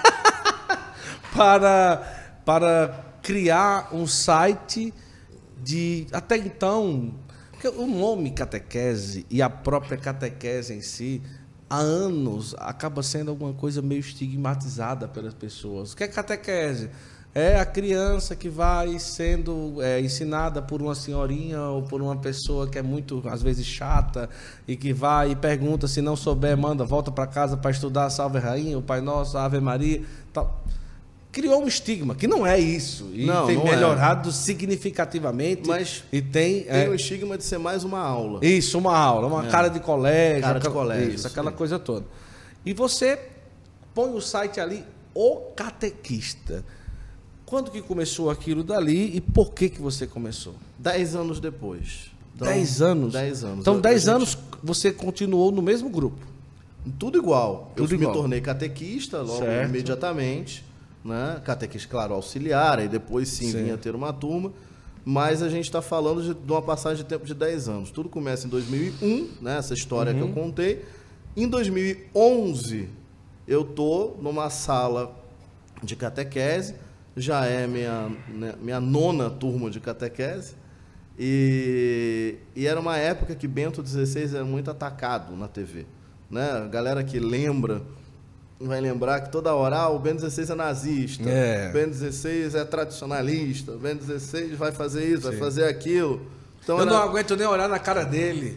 para criar um site de... Até então, porque o nome catequese e a própria catequese em si, há anos, acaba sendo alguma coisa meio estigmatizada pelas pessoas. O que é catequese? É a criança que vai sendo ensinada por uma senhorinha ou por uma pessoa que é muito, às vezes, chata e que vai e pergunta, se não souber, manda, volta para casa para estudar Salve Rainha, o Pai Nosso, a Ave Maria, tal. Criou um estigma, que não é isso. E tem melhorado significativamente. Mas tem o estigma de ser mais uma aula. Isso, uma aula, uma cara de colégio. Cara de colégio. Isso, aquela coisa toda. E você põe o site ali, O Catequista. Quando que começou aquilo dali e por que você começou? 10 anos depois. Então, 10 anos? 10 anos. Então, 10 anos você continuou no mesmo grupo? Tudo igual. Tudo igual. Me tornei catequista logo imediatamente. Né? Catequista, claro, auxiliar, e depois sim vinha ter uma turma. Mas a gente está falando de uma passagem de tempo de 10 anos. Tudo começa em 2001, né? Essa história que eu contei. Em 2011, eu estou numa sala de catequese. Já é minha 9ª turma de catequese, e era uma época que Bento XVI era muito atacado na TV. Né? A galera que lembra, vai lembrar que toda hora, o Bento XVI é nazista, o Bento XVI é tradicionalista, o Bento XVI vai fazer isso, vai fazer aquilo. Então, eu não aguento nem olhar na cara dele.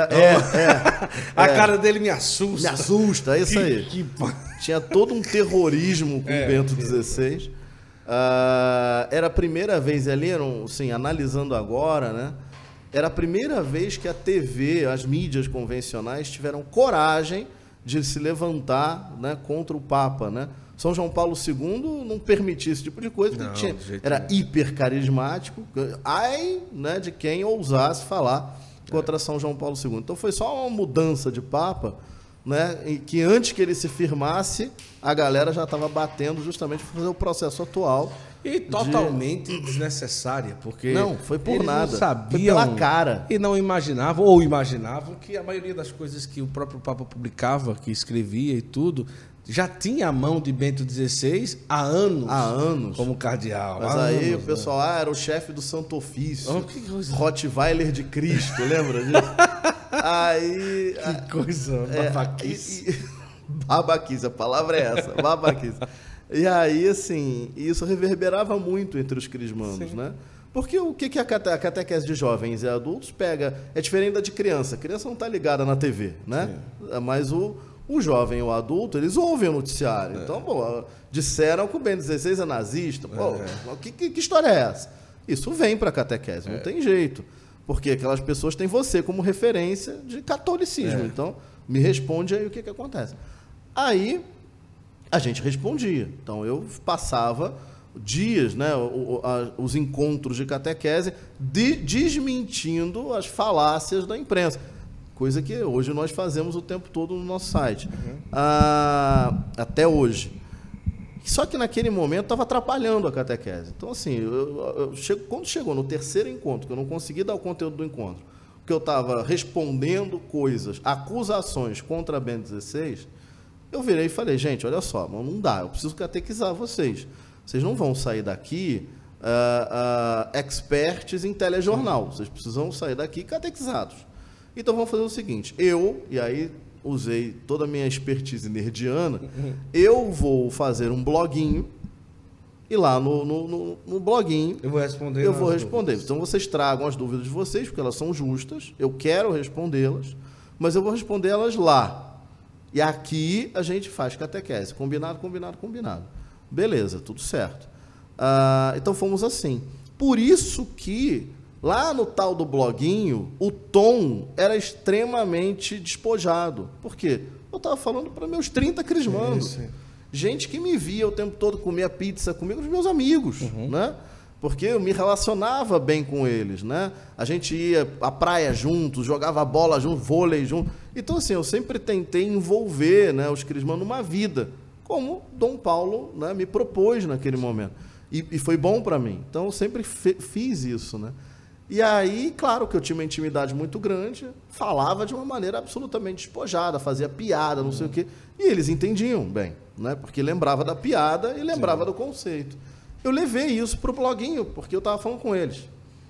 A cara dele me assusta. Me assusta, é isso aí. Tinha todo um terrorismo com Bento XVI. Era a primeira vez ali, assim, analisando agora, né? Era a primeira vez que a TV, as mídias convencionais tiveram coragem de se levantar, né, contra o Papa, né? São João Paulo II não permitia esse tipo de coisa, porque era hiper carismático, né, de quem ousasse falar contra São João Paulo II. Então foi só uma mudança de Papa, né, e que antes que ele se firmasse, a galera já estava batendo justamente para fazer o processo atual. E totalmente desnecessária, porque não foi por eles nada, não sabiam, foi pela cara. E não imaginavam, ou imaginavam, que a maioria das coisas que o próprio Papa publicava, que escrevia e tudo, já tinha a mão de Bento XVI há anos. Como cardeal. Mas aí o pessoal, era o chefe do Santo Ofício, Rottweiler de Cristo, lembra disso? Aí... Que coisa, babaquice. Babaquice, a palavra é essa, babaquice. E aí, assim, isso reverberava muito entre os crismandos, né? Porque o que a catequese de jovens e adultos pega? É diferente da de criança. A criança não está ligada na TV, né? Sim. Mas o jovem e o adulto, eles ouvem o noticiário. Então, disseram que o Bento XVI é nazista. Que história é essa? Isso vem para a catequese, não tem jeito. Porque aquelas pessoas têm você como referência de catolicismo. Então, me responde aí o que acontece. Aí, a gente respondia. Então, eu passava dias, né, os encontros de catequese, desmentindo as falácias da imprensa. Coisa que hoje nós fazemos o tempo todo no nosso site. Até hoje. Só que naquele momento estava atrapalhando a catequese. Então, assim, quando chegou no terceiro encontro, que eu não consegui dar o conteúdo do encontro, que eu estava respondendo coisas, acusações contra a Bento XVI, eu virei e falei, gente, olha só, não dá, eu preciso catequizar vocês. Vocês não vão sair daqui experts em telejornal, vocês precisam sair daqui catequizados. Então vamos fazer o seguinte, e aí usei toda a minha expertise nerdiana, eu vou fazer um bloguinho, e lá no bloguinho eu vou responder. Então vocês tragam as dúvidas de vocês, porque elas são justas, eu quero respondê-las, mas eu vou responder-las lá. E aqui a gente faz catequese. Combinado. Beleza, tudo certo. Então fomos assim. Por isso que lá no tal do bloguinho, o tom era extremamente despojado. Por quê? Eu estava falando para meus 30 crismandos. Sim. Gente que me via o tempo todo comer pizza comigo, os meus amigos, né? Porque eu me relacionava bem com eles, né? A gente ia à praia juntos, jogava bola juntos, vôlei juntos. Então, assim, eu sempre tentei envolver, né, os crismãos numa vida, como Dom Paulo, né, me propôs naquele momento. E foi bom para mim. Então, eu sempre fiz isso, né? E aí, claro que eu tinha uma intimidade muito grande, falava de uma maneira absolutamente despojada, fazia piada, não sei o quê. E eles entendiam bem, né? Porque lembrava da piada e lembrava do conceito. Eu levei isso para o bloguinho, porque eu estava falando com eles.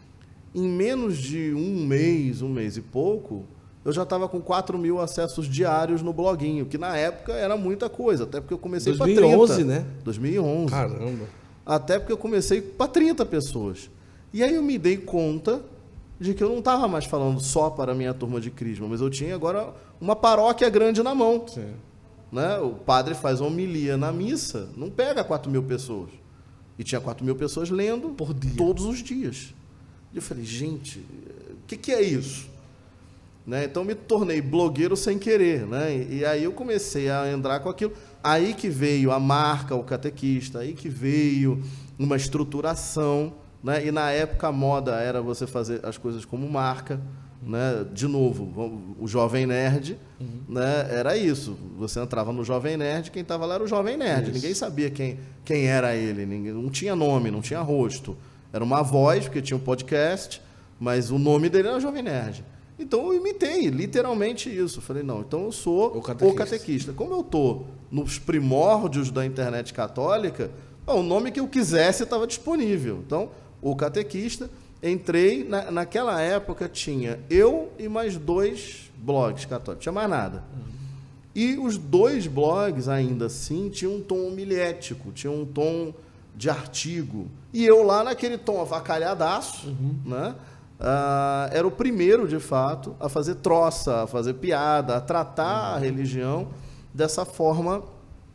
Em menos de um mês e pouco, eu já estava com 4.000 acessos diários no bloguinho, que na época era muita coisa, até porque eu comecei para 30. 2011, né? 2011. Caramba. Até porque eu comecei para 30 pessoas. E aí eu me dei conta de que eu não estava mais falando só para a minha turma de crisma, mas eu tinha agora uma paróquia grande na mão. Sim. Né? O padre faz uma homilia na missa, não pega 4.000 pessoas. E tinha 4.000 pessoas lendo por dia, todos os dias. E eu falei, gente, o que é isso? Né? Então me tornei blogueiro sem querer. Né? E aí eu comecei a entrar com aquilo. Aí que veio a marca, o catequista, aí que veio uma estruturação. Né? E na época a moda era você fazer as coisas como marca. Né? De novo, o Jovem Nerd, né? Era isso. Você entrava no Jovem Nerd, quem estava lá era o Jovem Nerd. Isso. Ninguém sabia quem era ele. Não tinha nome, não tinha rosto. Era uma voz, porque tinha um podcast, mas o nome dele era Jovem Nerd. Então eu imitei literalmente isso. Falei, não, então eu sou o catequista. Como eu estou nos primórdios da internet católica, o nome que eu quisesse estava disponível. Então, o catequista... Entrei, naquela época tinha eu e mais 2 blogs católicos, não tinha mais nada. E os 2 blogs, ainda assim, tinham um tom homilético, tinham um tom de artigo. E eu lá naquele tom avacalhadaço, né? Era o primeiro, de fato, a fazer troça, a fazer piada, a tratar a religião dessa forma,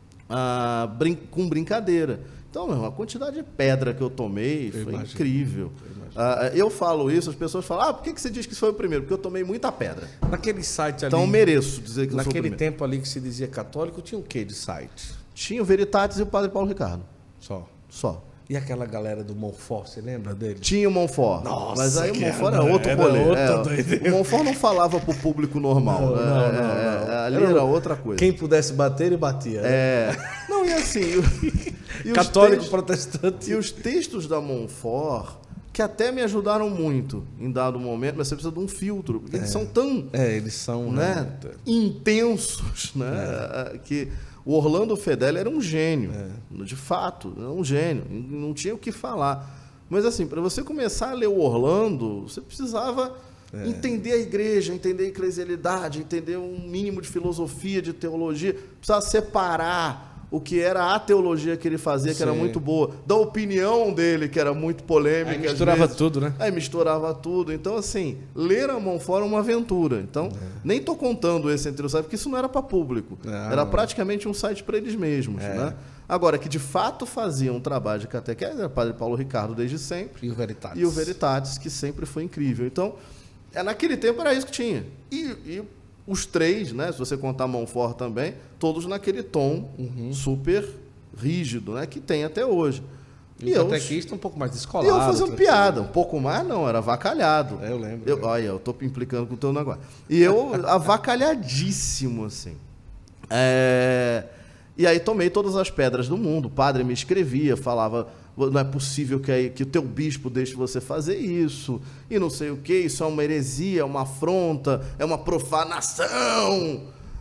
com brincadeira. Então, meu irmão, a quantidade de pedra que eu tomei foi incrível. Eu falo isso, as pessoas falam, por que você diz que isso foi o primeiro? Porque eu tomei muita pedra. Naquele site ali... Então eu mereço dizer que eu sou o primeiro. Naquele tempo ali que se dizia católico, tinha o quê de site? Tinha o Veritatis e o Padre Paulo Ricardo. Só. E aquela galera do Monfort, você lembra dele? Tinha o Monfort. Nossa, mas aí o Monfort era outro rolê. O Monfort não falava para o público normal. Não. Ali era outra coisa. Quem pudesse bater, ele batia. Não, e assim... Católico, protestante. E os textos da Monfort... que até me ajudaram muito em dado momento, mas você precisa de um filtro, porque eles são tão eles são, né, intensos, né, que o Orlando Fedeli era um gênio, de fato, era um gênio, não tinha o que falar. Mas assim, para você começar a ler o Orlando, você precisava entender a igreja, entender a eclesialidade, entender um mínimo de filosofia, de teologia, precisava separar o que era a teologia que ele fazia, que era muito boa, da opinião dele, que era muito polêmica. Aí misturava tudo, né? Aí misturava tudo. Então, assim, ler a Monfort é uma aventura. Então, nem estou contando esse entre os sites, porque isso não era para público. Era praticamente um site para eles mesmos. Né? Agora, que de fato fazia um trabalho de catequese, era o Padre Paulo Ricardo desde sempre. E o Veritatis. E o Veritatis, que sempre foi incrível. Então, naquele tempo era isso que tinha. E os 3, né, se você contar Monfort também, todos naquele tom super rígido, né, que tem até hoje. E o catequista um pouco mais E descolado. eu fazendo piada, um pouco mais não, era avacalhado. Eu lembro. Olha, eu tô implicando com o teu negócio. E eu avacalhadíssimo, assim. E aí tomei todas as pedras do mundo. O padre me escrevia, falava, não é possível que o teu bispo deixe você fazer isso, e não sei o que, isso é uma heresia, é uma afronta, é uma profanação.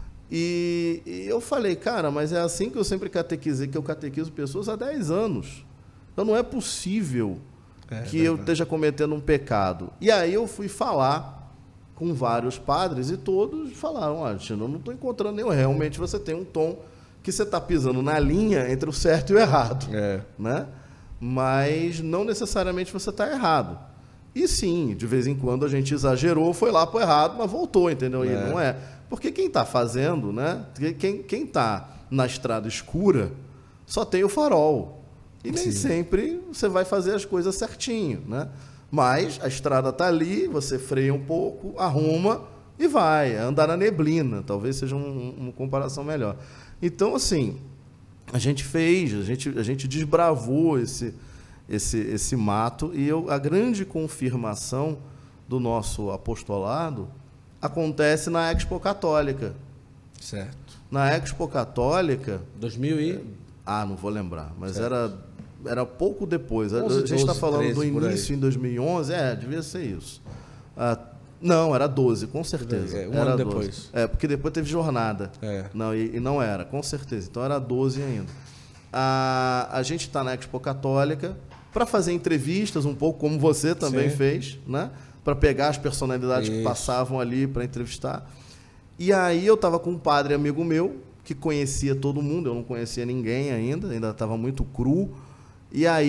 E eu falei, cara, mas é assim que eu sempre catequizei, que eu catequizo pessoas há 10 anos. Então não é possível que eu esteja cometendo um pecado. E aí eu fui falar com vários padres e todos falaram, olha, eu não estou encontrando nenhum. Realmente você tem um tom que você está pisando na linha entre o certo e o errado. Né? Mas não necessariamente você está errado. E sim, de vez em quando a gente exagerou, foi lá para o errado, mas voltou, entendeu? E não é. Porque quem está fazendo, né? Quem está na estrada escura só tem o farol. E nem sempre você vai fazer as coisas certinho, né? Mas a estrada está ali, você freia um pouco, arruma e vai. Andar na neblina, talvez seja uma comparação melhor. Então, assim, a gente desbravou esse mato, e a grande confirmação do nosso apostolado acontece na Expo Católica. Certo. Na Expo Católica... 2000 e... não vou lembrar, mas era pouco depois. 11, a gente está falando 13, do início em 2011, devia ser isso. Não, era 12, com certeza. Um era ano 12. depois. Porque depois teve jornada. Não, e não era, com certeza. Então era 12 ainda. A gente está na Expo Católica para fazer entrevistas, um pouco como você também fez, né? Para pegar as personalidades que passavam ali para entrevistar. E aí eu estava com um padre amigo meu, que conhecia todo mundo, eu não conhecia ninguém ainda estava muito cru. E aí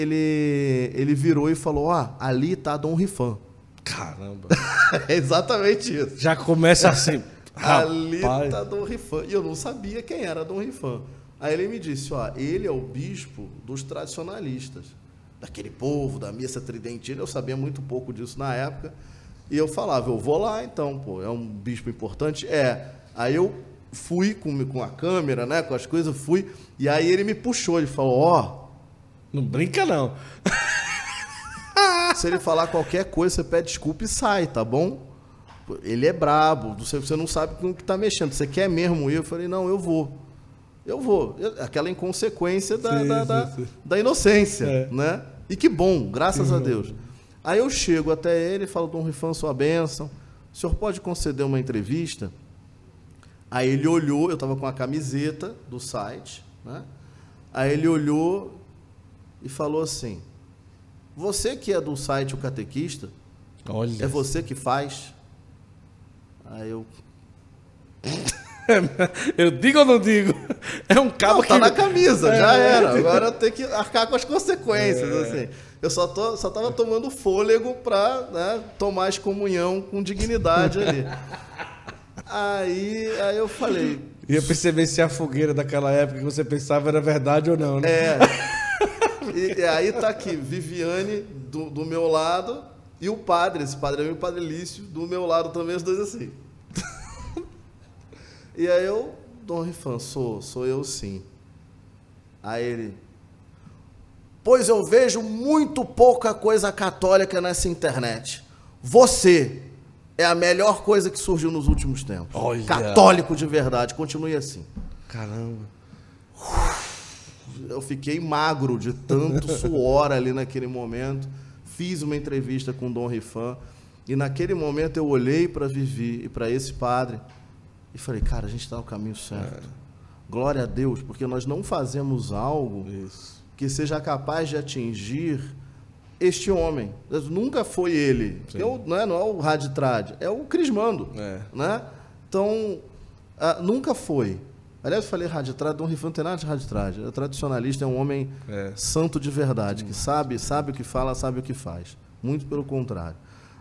ele virou e falou, ali está Dom Rifan. Caramba. É exatamente isso. Já começa assim. Ali está Dom Rifan. E eu não sabia quem era Dom Rifan. Aí ele me disse, ele é o bispo dos tradicionalistas, daquele povo, da missa tridentina. Eu sabia muito pouco disso na época. E eu falava, eu vou lá então, é um bispo importante? Aí eu fui com a câmera, né, com as coisas, fui, e aí ele me puxou, ele falou, não brinca não. Se ele falar qualquer coisa, você pede desculpa e sai, tá bom? Ele é brabo, você não sabe com o que tá mexendo, você quer mesmo ir? Eu falei, não, eu vou. Aquela inconsequência da inocência, né? E que bom, graças a Deus. Aí eu chego até ele e falo, Dom Rifan, sua bênção, o senhor pode conceder uma entrevista? Aí ele olhou, eu estava com a camiseta do site, né? Aí ele olhou e falou assim, você que é do site O Catequista, olha, é você que faz? Aí eu... Eu digo ou não digo? É um cabo não, tá na camisa, já era. Agora eu tenho que arcar com as consequências, assim. Eu só tava tomando fôlego para, né, tomar excomunhão com dignidade ali. Aí eu falei... Ia perceber se a fogueira daquela época que você pensava era verdade ou não, né? E aí tá aqui, Viviane do meu lado e o padre, esse padre é o padre Lício, do meu lado também, os dois assim. E aí eu, Dom Rifan, sou eu sim. Aí ele... Pois eu vejo muito pouca coisa católica nessa internet. Você é a melhor coisa que surgiu nos últimos tempos. Olha. Católico de verdade, continue assim. Caramba. Eu fiquei magro de tanto suor ali naquele momento. Fiz uma entrevista com o Dom Rifan. E naquele momento eu olhei para Vivi e para esse padre e falei, cara, a gente está no caminho certo. Glória a Deus, porque nós não fazemos algo que seja capaz de atingir este homem. Nunca foi ele. Não é o Raditrad, é o Crismando. Né? Então, nunca foi. Aliás, eu falei Raditrad, Dom Rifan não tem nada de Raditrad. O tradicionalista é um homem santo de verdade, que sabe o que fala, sabe o que faz. Muito pelo contrário.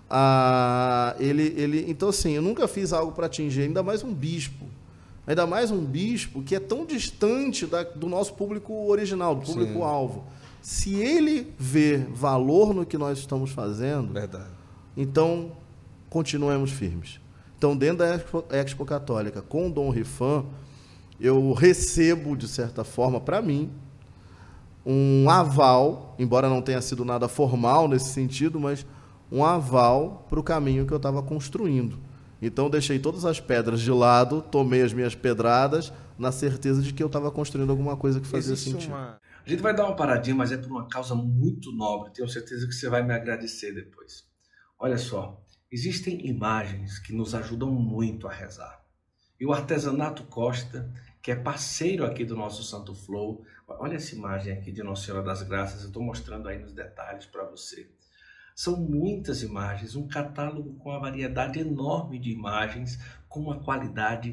Então, assim, eu nunca fiz algo para atingir, ainda mais um bispo. Ainda mais um bispo que é tão distante do nosso público original, do público-alvo. Se ele vê valor no que nós estamos fazendo, então continuemos firmes. Então, dentro da Expo Católica, com o Dom Rifan, eu recebo, de certa forma, para mim, um aval, embora não tenha sido nada formal nesse sentido, mas um aval para o caminho que eu estava construindo. Então, deixei todas as pedras de lado, tomei as minhas pedradas, na certeza de que eu estava construindo alguma coisa que fazia sentido. A gente vai dar uma paradinha, mas é por uma causa muito nobre. Tenho certeza que você vai me agradecer depois. Olha só, existem imagens que nos ajudam muito a rezar. E o Artesanato Costa, que é parceiro aqui do nosso Santo Flow, olha essa imagem aqui de Nossa Senhora das Graças, eu estou mostrando aí nos detalhes para você. São muitas imagens, um catálogo com uma variedade enorme de imagens, com uma qualidade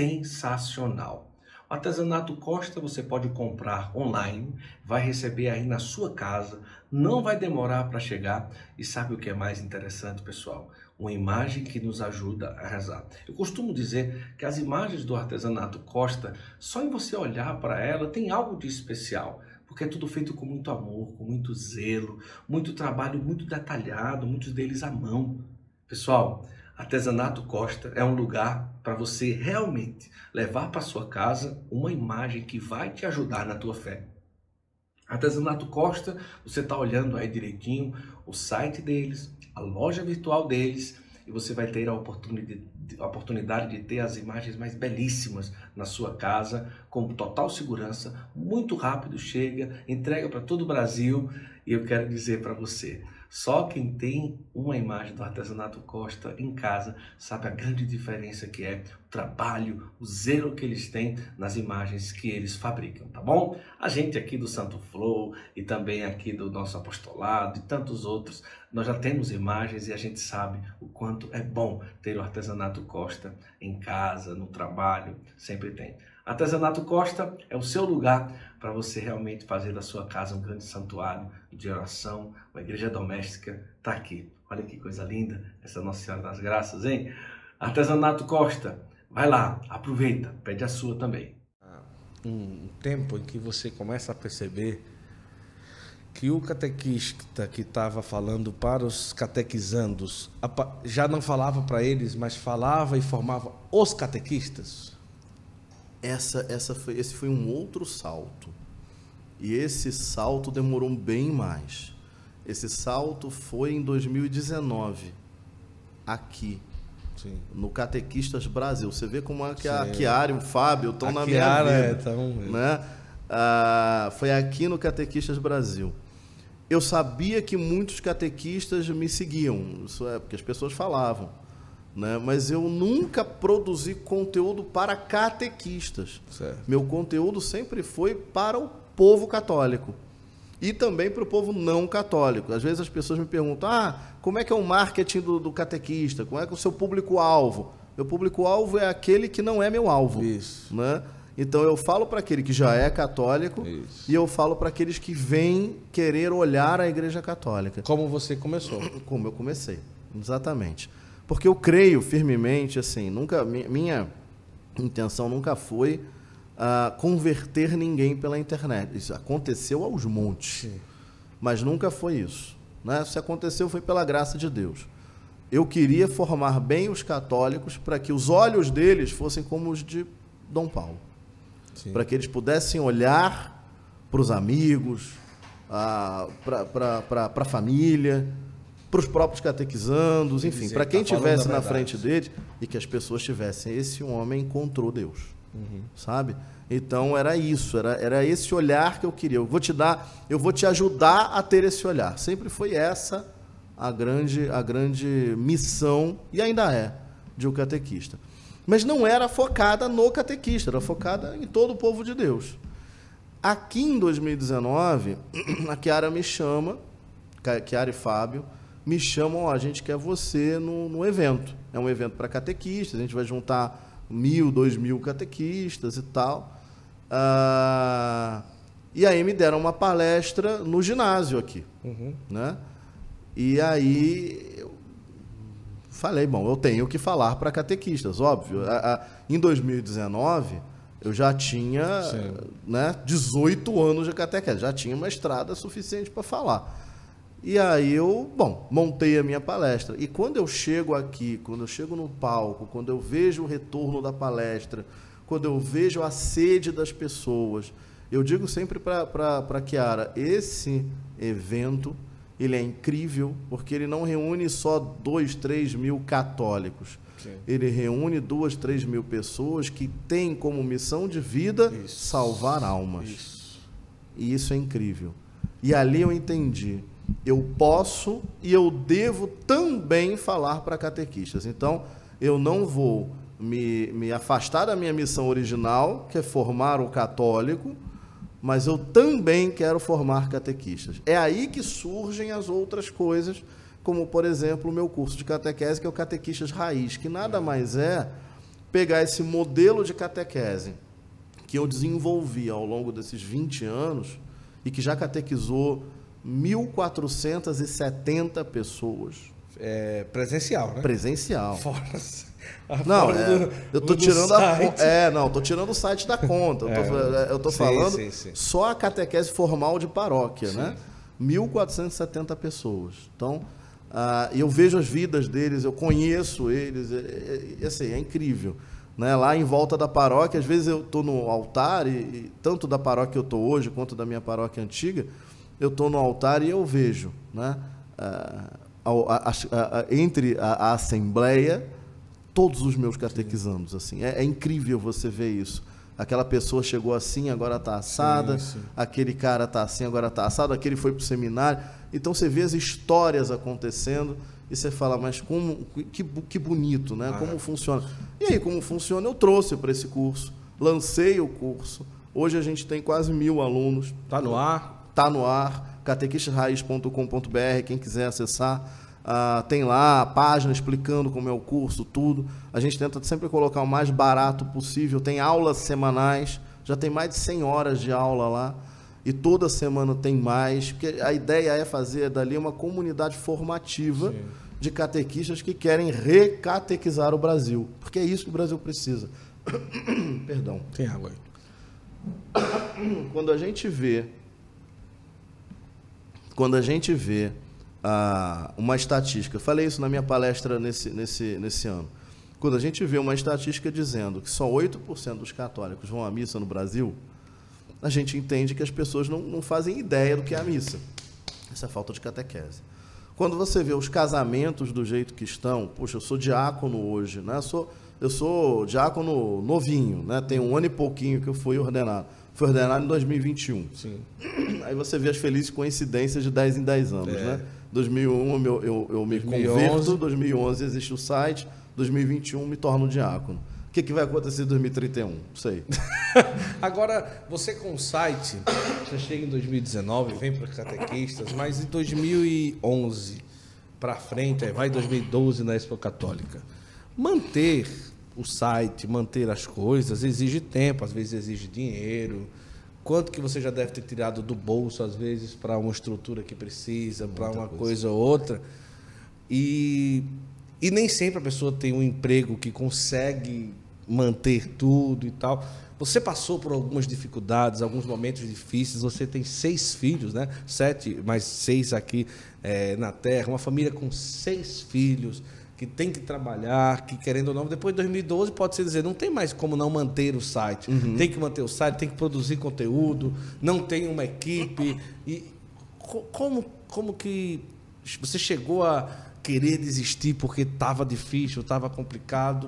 sensacional. O Artesanato Costa você pode comprar online, vai receber aí na sua casa, não vai demorar para chegar. E sabe o que é mais interessante, pessoal? Uma imagem que nos ajuda a rezar. Eu costumo dizer que as imagens do Artesanato Costa, só em você olhar para ela, tem algo de especial. Porque é tudo feito com muito amor, com muito zelo, muito trabalho, muito detalhado, muitos deles à mão. Pessoal, Artesanato Costa é um lugar para você realmente levar para sua casa uma imagem que vai te ajudar na tua fé. Artesanato Costa, você está olhando aí direitinho o site deles, a loja virtual deles, e você vai ter a oportunidade de ter as imagens mais belíssimas na sua casa, com total segurança, muito rápido chega, entrega para todo o Brasil. E eu quero dizer para você, só quem tem uma imagem do Artesanato Costa em casa sabe a grande diferença que é o trabalho, o zelo que eles têm nas imagens que eles fabricam, tá bom? A gente aqui do Santo Flow e também aqui do nosso apostolado e tantos outros, nós já temos imagens e a gente sabe o quanto é bom ter o Artesanato Costa em casa, no trabalho, sempre tem. Artesanato Costa é o seu lugar para você realmente fazer da sua casa um grande santuário de oração, uma igreja doméstica. Está aqui. Olha que coisa linda essa Nossa Senhora das Graças, hein? Artesanato Costa, vai lá, aproveita, pede a sua também. Um tempo em que você começa a perceber que o catequista que estava falando para os catequizandos já não falava para eles, mas falava e formava os catequistas. Esse foi um outro salto. E esse salto demorou bem mais. Esse salto foi em 2019, aqui, sim, no Catequistas Brasil. Você vê como é que a Chiara e o Fábio estão na minha vida. Né? Foi aqui no Catequistas Brasil. Eu sabia que muitos catequistas me seguiam, isso é porque as pessoas falavam, né? Mas eu nunca produzi conteúdo para catequistas. Certo. Meu conteúdo sempre foi para o povo católico e também para o povo não católico. Às vezes as pessoas me perguntam, como é que é o marketing do catequista? Como é que é o seu público-alvo? Meu público-alvo é aquele que não é meu alvo. Isso. Né? Então eu falo para aquele que já é católico. Isso. E eu falo para aqueles que vêm querer olhar a Igreja Católica. Como você começou. Como eu comecei, exatamente. Porque eu creio firmemente, assim, minha intenção nunca foi converter ninguém pela internet. Isso aconteceu aos montes, sim, mas nunca foi isso. Né? Se aconteceu, foi pela graça de Deus. Eu queria formar bem os católicos para que os olhos deles fossem como os de Dom Paulo. Para que eles pudessem olhar para os amigos, para a família, para os próprios catequizandos, enfim, para quem estivesse na frente dele e que as pessoas tivessem, esse homem encontrou Deus, sabe? Então era isso, era esse olhar que eu queria. Eu vou te ajudar a ter esse olhar. Sempre foi essa a grande missão, e ainda é, de um catequista. Mas não era focada no catequista, era focada em todo o povo de Deus. Aqui em 2019, a Chiara me chama, Chiara e Fábio, me chamam, a gente quer você no evento. É um evento para catequistas, a gente vai juntar 1.000, 2.000 catequistas e tal. E aí me deram uma palestra no ginásio aqui. Né? E aí eu falei, bom, eu tenho que falar para catequistas, óbvio. Em 2019, eu já tinha 18 anos de catequese, já tinha uma estrada suficiente para falar. E aí eu, montei a minha palestra. E quando eu chego aqui, quando eu chego no palco, quando eu vejo o retorno da palestra, quando eu vejo a sede das pessoas, Eu digo sempre para a Kiara, esse evento, ele é incrível, porque ele não reúne só 2, 3 mil católicos. Sim. Ele reúne 2, 3 mil pessoas que têm como missão de vida salvar almas. E isso é incrível. E ali eu entendi. Eu posso e eu devo também falar para catequistas. Então, eu não vou me afastar da minha missão original, que é formar o católico, mas eu também quero formar catequistas. É aí que surgem as outras coisas, como, por exemplo, o meu curso de catequese, que é o Catequistas Raiz, que nada mais é pegar esse modelo de catequese que eu desenvolvi ao longo desses 20 anos e que já catequizou 1.470 pessoas. Presencial, né? Presencial. Fora. Não, eu estou tirando tô tirando o site da conta. Eu tô falando só a catequese formal de paróquia, né? 1.470 pessoas. Então, eu vejo as vidas deles, eu conheço eles, assim, é incrível. Né? Lá em volta da paróquia, às vezes eu estou no altar, e tanto da paróquia que eu estou hoje, quanto da minha paróquia antiga, eu estou no altar e eu vejo, né? Entre a assembleia, todos os meus catequizandos. Assim. É incrível você ver isso. Aquela pessoa chegou assim, agora está assada. Sim. Aquele cara está assim, agora está assado. Aquele foi para o seminário. Então, você vê as histórias acontecendo e você fala, mas que bonito, né? Como funciona? E aí, como funciona? Eu trouxe para esse curso, lancei o curso. Hoje a gente tem quase 1.000 alunos. Está no ar? Está no ar. catequistasraiz.com.br, quem quiser acessar. Tem lá a página explicando como é o curso, tudo. A gente tenta sempre colocar o mais barato possível. Tem aulas semanais, já tem mais de 100 horas de aula lá. E toda semana tem mais. Porque a ideia é fazer dali uma comunidade formativa de catequistas que querem recatequizar o Brasil. Porque é isso que o Brasil precisa. Perdão. Tem água aí. Quando a gente vê uma estatística, falei isso na minha palestra nesse ano, quando a gente vê uma estatística dizendo que só 8% dos católicos vão à missa no Brasil, a gente entende que as pessoas não fazem ideia do que é a missa. Essa é falta de catequese. Quando você vê os casamentos do jeito que estão, poxa, eu sou diácono hoje, né? Eu sou diácono novinho, né? Tem 1 ano e pouquinho que eu fui ordenado. Fui ordenado em 2021. Sim. Aí você vê as felizes coincidências de 10 em 10 anos, né? 2001 eu me converto, 2011 existe o site, 2021 me torno diácono. O que vai acontecer em 2031? Não sei. Agora, você com o site, você chega em 2019, vem para catequistas, mas em 2011 para frente, vai 2012 na Expo Católica. Manter o site, manter as coisas, exige tempo, às vezes exige dinheiro. Quanto que você já deve ter tirado do bolso, às vezes, para uma estrutura que precisa, para uma coisa ou outra. E nem sempre a pessoa tem um emprego que consegue manter tudo e tal. Você passou por algumas dificuldades, alguns momentos difíceis. Você tem 6 filhos, né? 7, mais 6 aqui na Terra. Uma família com 6 filhos, que tem que trabalhar, que querendo ou não, depois de 2012 pode-se dizer, não tem mais como não manter o site. Tem que manter o site, tem que produzir conteúdo, não tem uma equipe. E como que você chegou a querer desistir porque estava difícil, estava complicado?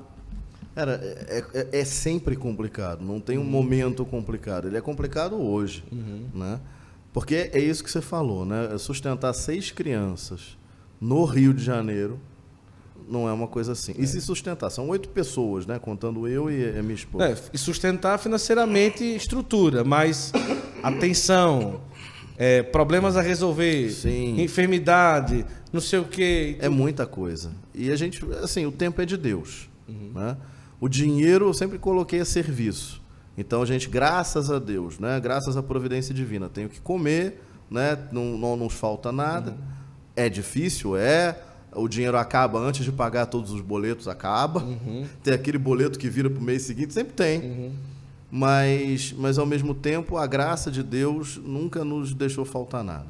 É sempre complicado, não tem um momento complicado. Ele é complicado hoje, né? Porque é isso que você falou, né? Sustentar 6 crianças no Rio de Janeiro não é uma coisa assim. E se sustentar, são 8 pessoas, né? Contando eu e a minha esposa. E sustentar financeiramente estrutura, mas atenção, problemas a resolver, Sim. Enfermidade, não sei o quê. É muita coisa. E a gente, assim, o tempo é de Deus, né? O dinheiro eu sempre coloquei a serviço. Então, a gente, graças a Deus, né? Graças à providência divina, tenho que comer, né? Não nos falta nada. É difícil, o dinheiro acaba antes de pagar todos os boletos, acaba. Tem aquele boleto que vira para o mês seguinte, sempre tem. Mas, ao mesmo tempo, a graça de Deus nunca nos deixou faltar nada.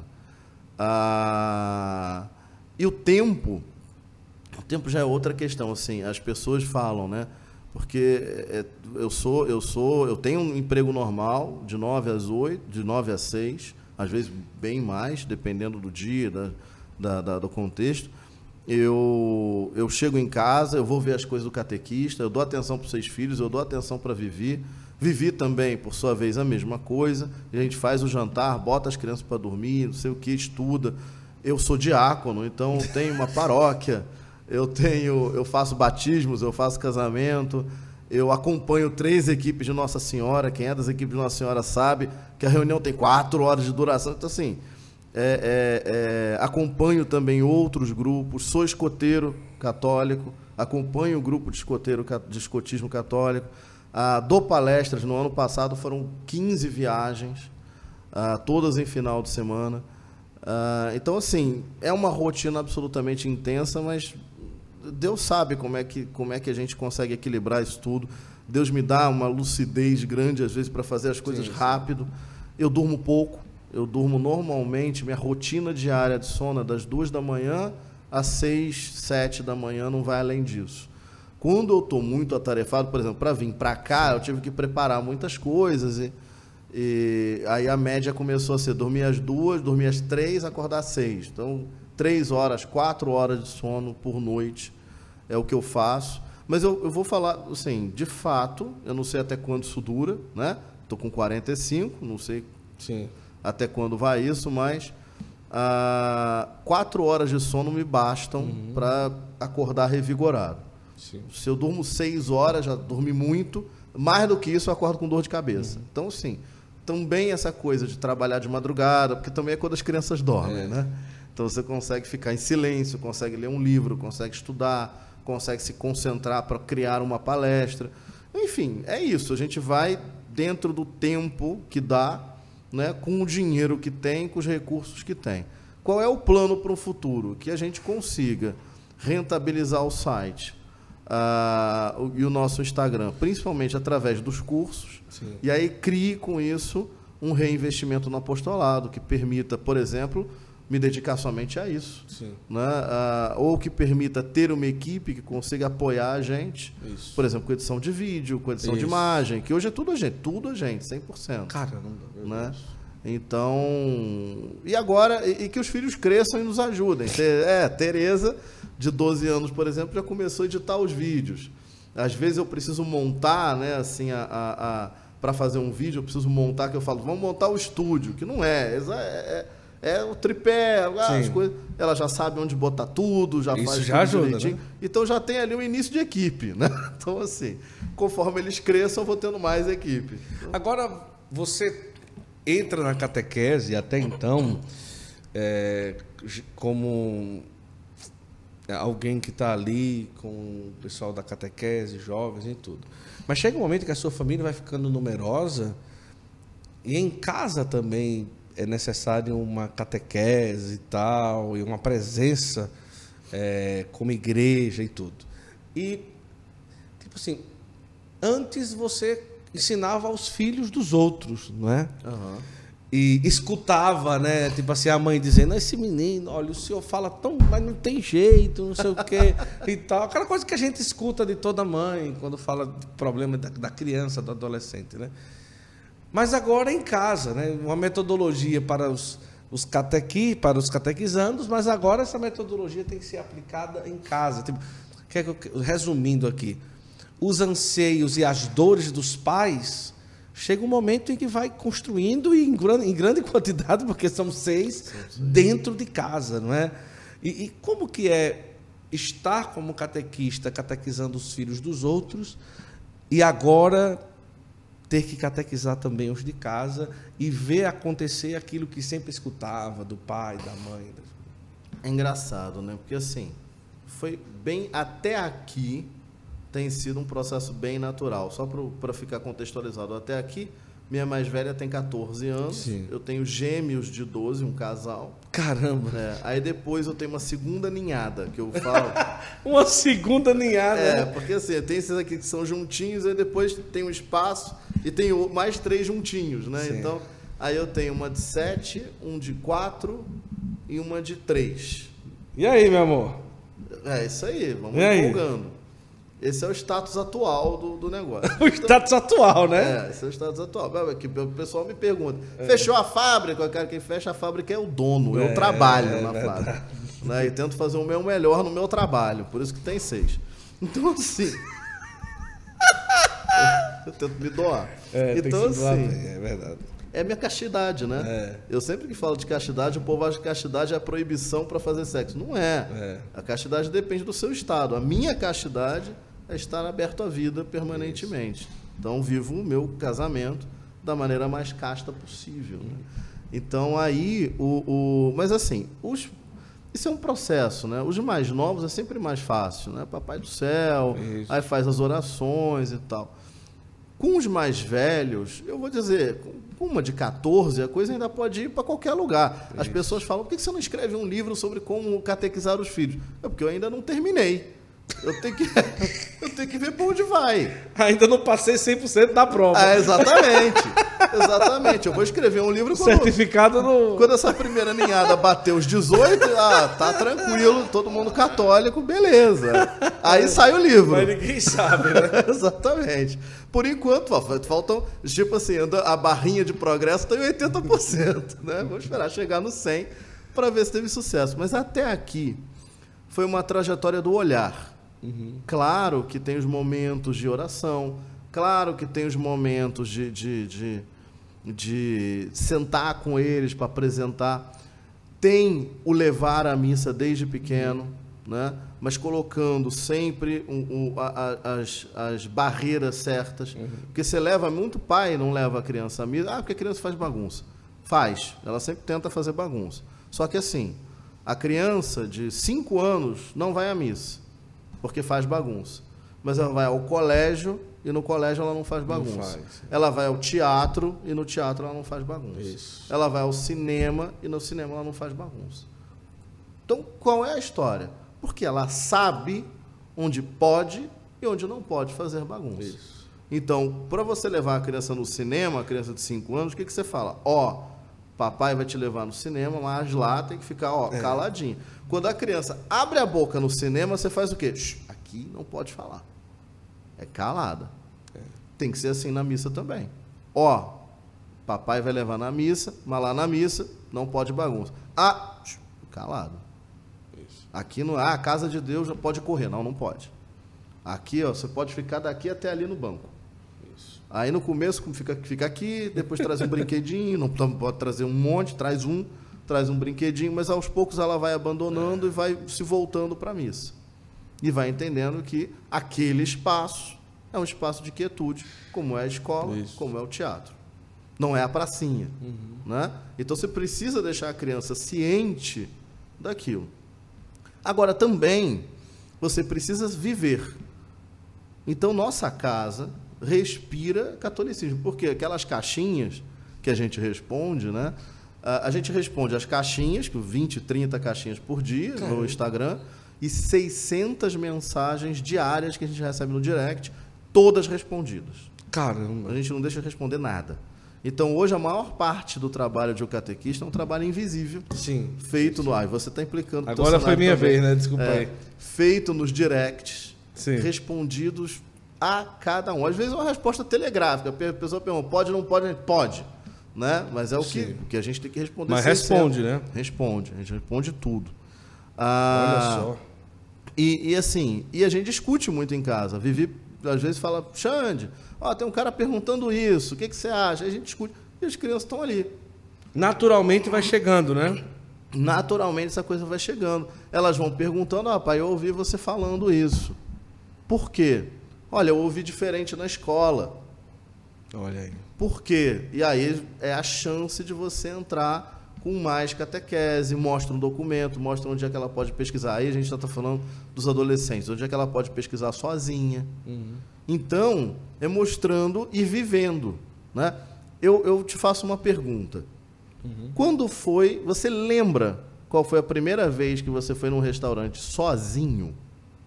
E o tempo já é outra questão. Assim, as pessoas falam, né? Porque eu tenho um emprego normal, de 9 às 8, de 9 às 6, às vezes bem mais, dependendo do dia, do contexto. Eu chego em casa, eu vou ver as coisas do catequista, eu dou atenção para os 6 filhos, eu dou atenção para Vivi. Vivi também, por sua vez, a mesma coisa. A gente faz o jantar, bota as crianças para dormir, não sei o que, estuda. Eu sou diácono, então tenho uma paróquia, eu faço batismos, eu faço casamento, eu acompanho 3 equipes de Nossa Senhora. Quem é das equipes de Nossa Senhora sabe que a reunião tem 4 horas de duração. Então, assim, acompanho também outros grupos, sou escoteiro católico, acompanho o grupo de escotismo católico, dou palestras. No ano passado foram 15 viagens, todas em final de semana. Então, assim, é uma rotina absolutamente intensa, mas Deus sabe como é que a gente consegue equilibrar isso tudo. Deus me dá uma lucidez grande, às vezes, para fazer as coisas rápido. Eu durmo pouco. Eu durmo normalmente, minha rotina diária de sono é das 2 da manhã às 6, 7 da manhã, não vai além disso. Quando eu estou muito atarefado, por exemplo, para vir para cá, eu tive que preparar muitas coisas e aí a média começou a ser dormir às 2, dormir às 3, acordar às 6. Então, 3 horas, 4 horas de sono por noite é o que eu faço. Mas eu vou falar, assim, de fato, eu não sei até quando isso dura, né? Estou com 45, não sei até quando vai isso, mas 4 horas de sono me bastam para acordar revigorado. Sim. Se eu durmo 6 horas, já dormi muito, mais do que isso eu acordo com dor de cabeça. Então, assim, também essa coisa de trabalhar de madrugada, porque também é quando as crianças dormem, né? Então você consegue ficar em silêncio, consegue ler um livro, consegue estudar, consegue se concentrar para criar uma palestra. Enfim, é isso. A gente vai dentro do tempo que dá, né, com o dinheiro que tem, com os recursos que tem. Qual é o plano para o futuro? Que a gente consiga rentabilizar o site e o nosso Instagram, principalmente através dos cursos. Sim. E aí crie com isso um reinvestimento no apostolado, que permita, por exemplo, me dedicar somente a isso. Sim. Né? Ou que permita ter uma equipe que consiga apoiar a gente, isso. Por exemplo, com edição de vídeo, com edição de imagem, que hoje é tudo a gente, 100%. Caramba, né? Então, e agora, e que os filhos cresçam e nos ajudem. Tereza, de 12 anos, por exemplo, já começou a editar os vídeos. Às vezes eu preciso montar, né, assim, para fazer um vídeo, eu preciso montar, que eu falo, vamos montar o estúdio, que não é o tripé, as coisas. Ela já sabe onde botar tudo, já isso faz já tudo ajuda, direitinho. Né? Então já tem ali um início de equipe, né? Então, assim, conforme eles cresçam, eu vou tendo mais equipe. Agora, você entra na catequese, até então, como alguém que está ali com o pessoal da catequese, jovens e tudo. Mas chega um momento que a sua família vai ficando numerosa e em casa também é necessário uma catequese e tal, e uma presença como igreja e tudo. E, tipo assim, antes você ensinava aos filhos dos outros, não é? Uhum. E escutava, né? Tipo assim, a mãe dizendo, esse menino, olha, o senhor fala tão, mas não tem jeito, não sei o quê, e tal. Aquela coisa que a gente escuta de toda mãe, quando fala de problema da criança, do adolescente, né? Mas agora em casa, né? Uma metodologia para os catequizandos, mas agora essa metodologia tem que ser aplicada em casa. Tipo, resumindo aqui, os anseios e as dores dos pais, chega um momento em que vai construindo em grande quantidade, porque são 6 dentro de casa, não é? E como que é estar como catequista, catequizando os filhos dos outros, e agora ter que catequizar também os de casa e ver acontecer aquilo que sempre escutava do pai, da mãe. É engraçado, né? Porque assim, foi bem até aqui, tem sido um processo bem natural. Só para ficar contextualizado, até aqui, minha mais velha tem 14 anos, sim. Eu tenho gêmeos de 12, um casal. Caramba! Aí depois eu tenho uma segunda ninhada, que eu falo. Uma segunda ninhada? Porque assim, tem esses aqui que são juntinhos, aí depois tem um espaço e tem mais 3 juntinhos, né? Sim. Então, aí eu tenho uma de 7, um de 4 e uma de 3. E aí, meu amor? É isso aí, vamos empolgando. Esse é o status atual do negócio. O status atual, né? Esse é o status atual. O pessoal me pergunta, fechou a fábrica? Cara, quem fecha a fábrica é o dono, eu trabalho na fábrica. Né? E tento fazer o meu melhor no meu trabalho, por isso que tem 6. Então, assim... eu tento me doar. Então, assim... É verdade. É minha castidade, né? Eu sempre que falo de castidade, o povo acha que castidade é a proibição para fazer sexo. Não é. A castidade depende do seu estado. A minha castidade é estar aberto à vida permanentemente. Então, vivo o meu casamento da maneira mais casta possível. Né? Então, aí... Mas, assim, isso é um processo, né? Os mais novos é sempre mais fácil, né? Papai do céu, aí faz as orações e tal. Com os mais velhos, eu vou dizer, com uma de 14, a coisa ainda pode ir para qualquer lugar. As pessoas falam, por que você não escreve um livro sobre como catequizar os filhos? É porque eu ainda não terminei. Eu tenho que ver para onde vai. Ainda não passei 100% da prova. Exatamente. Exatamente. Eu vou escrever um livro certificado no... Quando essa primeira ninhada bater os 18, tá tranquilo, todo mundo católico, beleza. Aí sai o livro. Mas ninguém sabe, né? Exatamente. Por enquanto, faltam, tipo assim, a barrinha de progresso está em 80%, né? Vamos esperar chegar no 100 para ver se teve sucesso. Mas até aqui foi uma trajetória do olhar. Claro que tem os momentos de oração, claro que tem os momentos de sentar com eles para apresentar, tem o levar à missa desde pequeno, né? Mas colocando sempre as barreiras certas, porque você leva muito pai, não leva a criança à missa, porque a criança faz bagunça. Faz, ela sempre tenta fazer bagunça. Só que assim, a criança de 5 anos não vai à missa, porque faz bagunça. Mas ela vai ao colégio e no colégio ela não faz bagunça. Ela vai ao teatro e no teatro ela não faz bagunça. Isso. Ela vai ao cinema e no cinema ela não faz bagunça. Então, qual é a história? Porque ela sabe onde pode e onde não pode fazer bagunça. Isso. Então, para você levar a criança no cinema, a criança de 5 anos, o que você fala? Papai vai te levar no cinema, mas lá tem que ficar caladinho. Quando a criança abre a boca no cinema, você faz o quê? Aqui não pode falar. É calada. Tem que ser assim na missa também. Papai vai levar na missa, mas lá na missa não pode bagunça. Calado. Isso. Aqui a casa de Deus já pode correr. Não pode. Aqui, você pode ficar daqui até ali no banco. Isso. Aí no começo fica aqui, depois traz um brinquedinho, não pode trazer um monte, traz um brinquedinho, mas aos poucos ela vai abandonando e vai se voltando para a missa. E vai entendendo que aquele espaço é um espaço de quietude, como é a escola, como é o teatro. Não é a pracinha. Né? Então você precisa deixar a criança ciente daquilo. Agora também você precisa viver. Então nossa casa respira catolicismo, porque aquelas caixinhas que a gente responde, né? A gente responde as caixinhas, 20, 30 caixinhas por dia no Instagram, e 600 mensagens diárias que a gente recebe no direct, todas respondidas. Caramba! A gente não deixa de responder nada. Então, hoje, a maior parte do trabalho de um catequista é um trabalho invisível. Sim. Feito no... você está implicando... Agora foi minha vez, né? Desculpa aí. Feito nos directs, sim, respondidos a cada um. Às vezes é uma resposta telegráfica. A pessoa pergunta, pode ou não pode? Pode. Né? Mas é o que a gente tem que responder. Mas responde, né? Responde. A gente responde tudo. Olha só. E assim, a gente discute muito em casa. Vivi, às vezes, fala, Xande, tem um cara perguntando isso, o que você acha? Aí a gente discute. E as crianças estão ali. Naturalmente vai chegando, né? Naturalmente essa coisa vai chegando. Elas vão perguntando, pai, eu ouvi você falando isso. Por quê? Olha, eu ouvi diferente na escola. Olha aí. Por quê? E aí é a chance de você entrar com mais catequese, mostra um documento, mostra onde é que ela pode pesquisar. Aí a gente já está falando dos adolescentes, onde é que ela pode pesquisar sozinha. Então, é mostrando e vivendo. Né? Eu te faço uma pergunta. Quando foi... Você lembra qual foi a primeira vez que você foi num restaurante sozinho?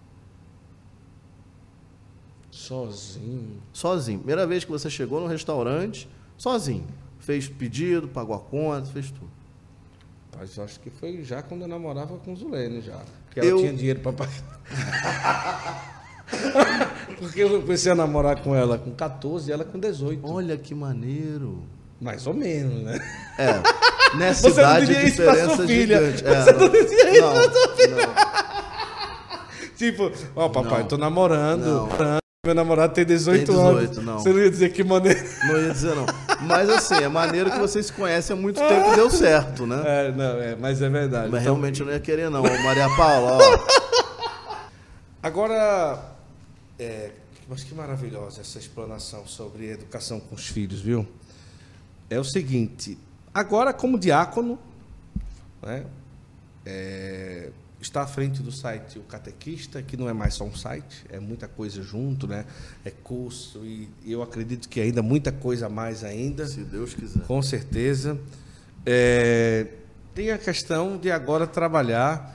Sozinho. Primeira vez que você chegou no restaurante, sozinho. Fez pedido, pagou a conta, fez tudo. Mas eu acho que foi já quando eu namorava com Zulene, já. Porque ela tinha dinheiro para pagar. Porque eu comecei a namorar com ela com 14 e ela com 18. Olha que maneiro. Mais ou menos, né? Nessa Você não idade diria a isso pra diferença sua é filha. gigante. Você não diria isso não, pra sua filha. não. Tipo, ó, papai, Não. tô namorando. Não. Meu namorado tem 18, Tem 18, anos. não. Você não ia dizer que maneiro. Não ia dizer não. Mas assim, é maneiro que vocês se conhecem há muito tempo e deu certo, né? Mas é verdade. Mas Então, realmente eu não ia querer não. Ô, Maria Paula, ó. agora, mas que maravilhosa essa explanação sobre educação com os filhos, viu? É o seguinte, agora como diácono, né, está à frente do site O Catequista, que não é mais só um site, é muita coisa junto, né? É curso e eu acredito que ainda muita coisa a mais ainda. Se Deus quiser. Com certeza. Tem a questão de agora trabalhar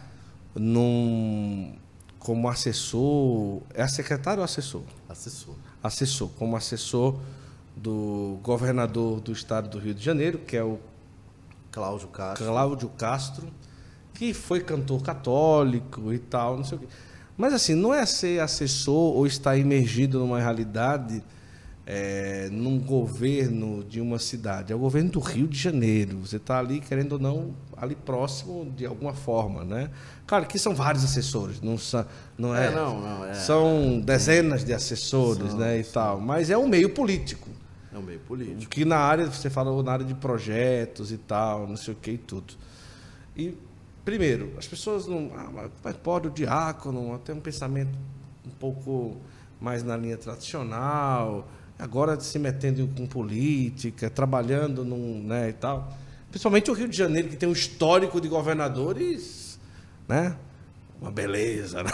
como assessor. É secretário ou assessor? Assessor. Assessor, como assessor do governador do estado do Rio de Janeiro, que é o Cláudio Castro. Cláudio Castro, que foi cantor católico e tal, não sei o quê. Mas assim, não é ser assessor ou estar imergido numa realidade, num governo de uma cidade. É o governo do Rio de Janeiro. Você está ali, querendo ou não, ali próximo de alguma forma, né? Claro que são vários assessores, não é? São dezenas de assessores, né, e tal. Mas é um meio político. É um meio político. Que na área, você falou na área de projetos e tal, não sei o que e tudo. E primeiro, as pessoas não... mas pode o diácono ter um pensamento um pouco mais na linha tradicional, agora se metendo com política, trabalhando né, e tal. Principalmente o Rio de Janeiro, que tem um histórico de governadores, né? Uma beleza, né?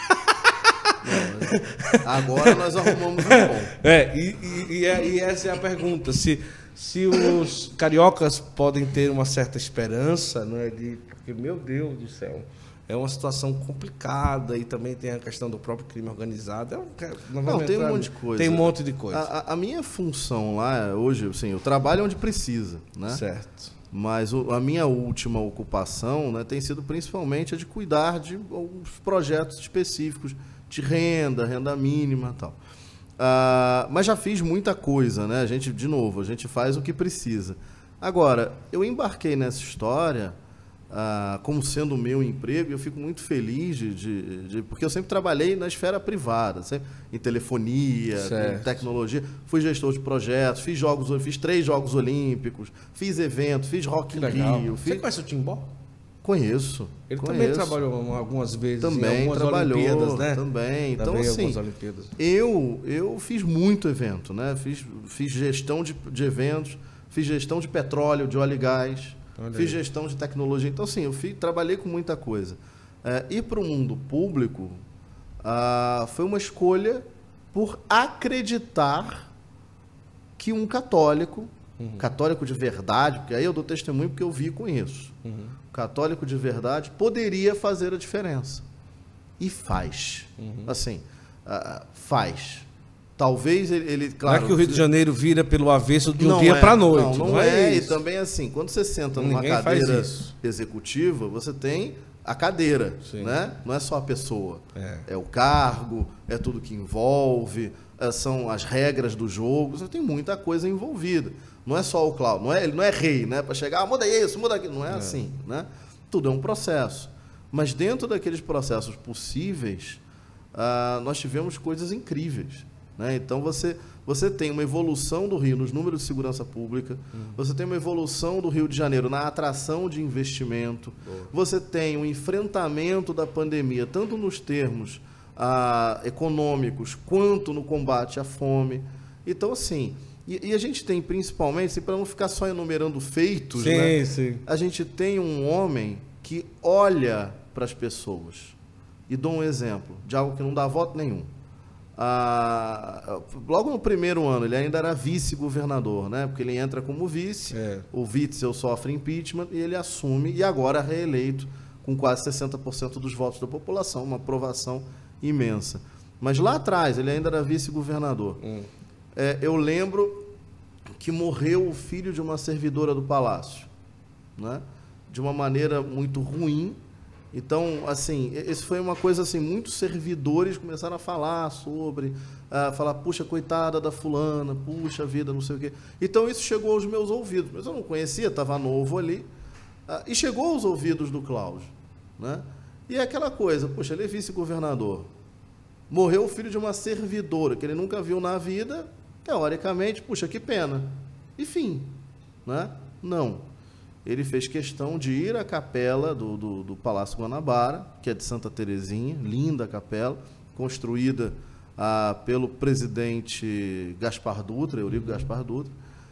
Agora nós arrumamos um bom. E essa é a pergunta. Se os cariocas podem ter uma certa esperança, não é, porque, meu Deus do céu, é uma situação complicada e também tem a questão do próprio crime organizado. Tem um monte de coisa. Tem um monte de coisa. A minha função lá hoje, assim, eu trabalho onde precisa, né? Certo. Mas a minha última ocupação, né, tem sido principalmente a de cuidar de alguns projetos específicos de renda mínima e tal. Mas já fiz muita coisa, né? A gente faz o que precisa. Agora, eu embarquei nessa história como sendo o meu emprego, e eu fico muito feliz porque eu sempre trabalhei na esfera privada, sempre, em telefonia, em tecnologia, fui gestor de projetos, fiz 3 Jogos Olímpicos, fiz evento, fiz Rock in Rio. Você conhece o Timbó? Conheço. Ele também trabalhou algumas vezes também em algumas trabalhou, Olimpíadas, né? Também. Então, assim, eu fiz muito evento, né? Fiz gestão de eventos, fiz gestão de petróleo, de óleo e gás, fiz gestão de tecnologia. Então, assim, trabalhei com muita coisa. Ir para o mundo público foi uma escolha por acreditar que um católico, católico de verdade, porque aí eu dou testemunho porque eu vi com isso, católico de verdade poderia fazer a diferença. E faz. Assim, faz. Talvez ele, claro... Não é que o Rio de Janeiro vira pelo avesso de um dia para a noite. Não é. E também, assim, quando você senta numa cadeira executiva, você tem a cadeira, né? Não é só a pessoa. É o cargo, é tudo que envolve, são as regras do jogo, você tem muita coisa envolvida. Não é só o Cláudio, ele não é rei, né? Para chegar, muda isso, muda aquilo. Não é assim, né? Tudo é um processo. Mas dentro daqueles processos possíveis, nós tivemos coisas incríveis, né? Então você tem uma evolução do Rio nos números de segurança pública, você tem uma evolução do Rio de Janeiro na atração de investimento, você tem um enfrentamento da pandemia, tanto nos termos econômicos quanto no combate à fome. Então, assim, e a gente tem principalmente, assim, para não ficar só enumerando feitos, né? A gente tem um homem que olha para as pessoas. E dou um exemplo de algo que não dá voto nenhum. Logo no primeiro ano, ele ainda era vice-governador, né? Porque ele entra como vice, o Witzel sofre impeachment e ele assume, e agora é reeleito com quase 60% dos votos da população, uma aprovação imensa. Mas lá atrás, ele ainda era vice-governador. Eu lembro que morreu o filho de uma servidora do palácio, né? De uma maneira muito ruim, Então, assim, isso foi uma coisa assim, muitos servidores começaram a falar sobre, falar, puxa, coitada da fulana, puxa vida, não sei o quê. Então isso chegou aos meus ouvidos, mas eu não conhecia, estava novo ali, e chegou aos ouvidos do Cláudio, né? E é aquela coisa, puxa, ele é vice-governador, morreu o filho de uma servidora que ele nunca viu na vida, teoricamente, puxa, que pena. E fim, né? Não. Ele fez questão de ir à capela do Palácio Guanabara, que é de Santa Terezinha, linda capela, construída pelo presidente Gaspar Dutra, Eurico Gaspar Dutra,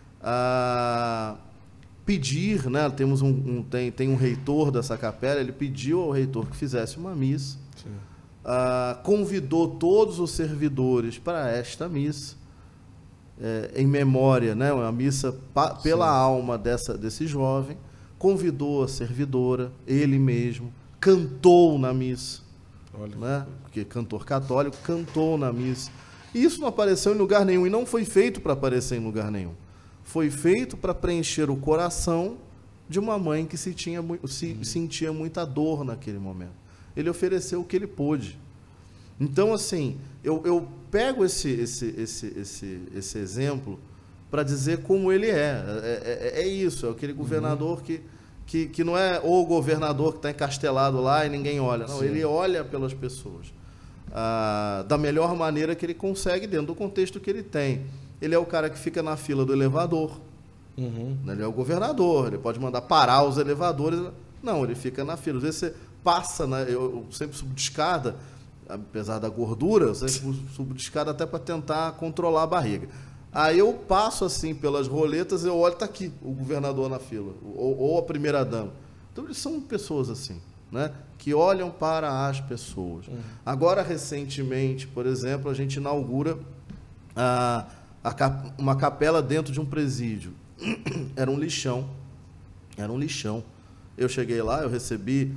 pedir, né, temos tem um reitor dessa capela, ele pediu ao reitor que fizesse uma missa, convidou todos os servidores para esta missa, em memória, né, uma missa pela alma desse jovem, convidou a servidora, ele mesmo, cantou na missa, né, porque cantor católico, cantou na missa. E isso não apareceu em lugar nenhum, e não foi feito para aparecer em lugar nenhum. Foi feito para preencher o coração de uma mãe que sentia muita dor naquele momento. Ele ofereceu o que ele pôde. Então, assim, eu pego esse exemplo para dizer como ele é isso, é aquele governador que não é o governador que está encastelado lá e ninguém olha. Não, ele olha pelas pessoas da melhor maneira que ele consegue, dentro do contexto que ele tem. Ele é o cara que fica na fila do elevador. Ele é o governador, ele pode mandar parar os elevadores. Não, ele fica na fila. Às vezes você passa, né, eu sempre subo de escada, apesar da gordura, eu sempre subo de escada até para tentar controlar a barriga. Aí eu passo assim pelas roletas, eu olho, está aqui o governador na fila, ou a primeira-dama. Então eles são pessoas assim, né, que olham para as pessoas. Agora, recentemente, por exemplo, a gente inaugura uma capela dentro de um presídio. Era um lixão. Eu cheguei lá, eu recebi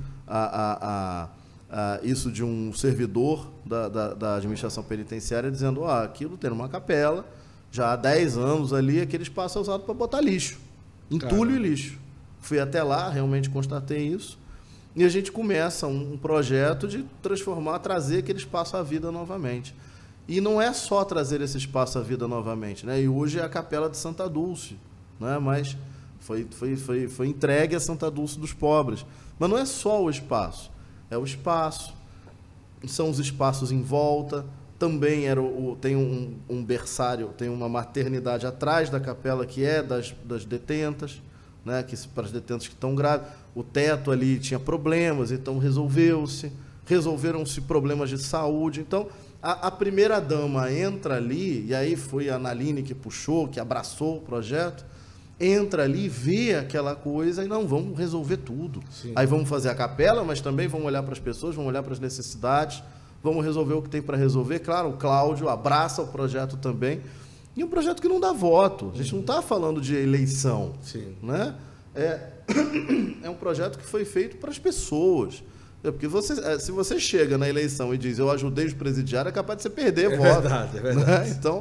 isso de um servidor da administração penitenciária dizendo, aquilo tem uma capela, já há 10 anos ali, aquele espaço é usado para botar lixo, entulho e lixo. Fui até lá, realmente constatei isso, e a gente começa um projeto de trazer aquele espaço à vida novamente. E não é só trazer esse espaço à vida novamente, né? E hoje é a Capela de Santa Dulce, né? Mas foi entregue a Santa Dulce dos Pobres. Mas não é só o espaço, é o espaço, são os espaços em volta, também tem um berçário, tem uma maternidade atrás da capela que é das detentas, né? Que para as detentas que estão grávidas, o teto ali tinha problemas, então resolveram-se problemas de saúde, então a primeira-dama entra ali, e aí foi a Naline que puxou, que abraçou o projeto, entra ali, vê aquela coisa e não, vamos resolver tudo. Sim. Aí vamos fazer a capela, mas também vamos olhar para as pessoas, vamos olhar para as necessidades, vamos resolver o que tem para resolver. Claro, o Cláudio abraça o projeto também, e um projeto que não dá voto. A gente não está falando de eleição. Sim. Né? É um projeto que foi feito para as pessoas. Porque se você chega na eleição e diz, eu ajudei os presidiários, é capaz de você perder voto. Verdade, é verdade. Né? Então,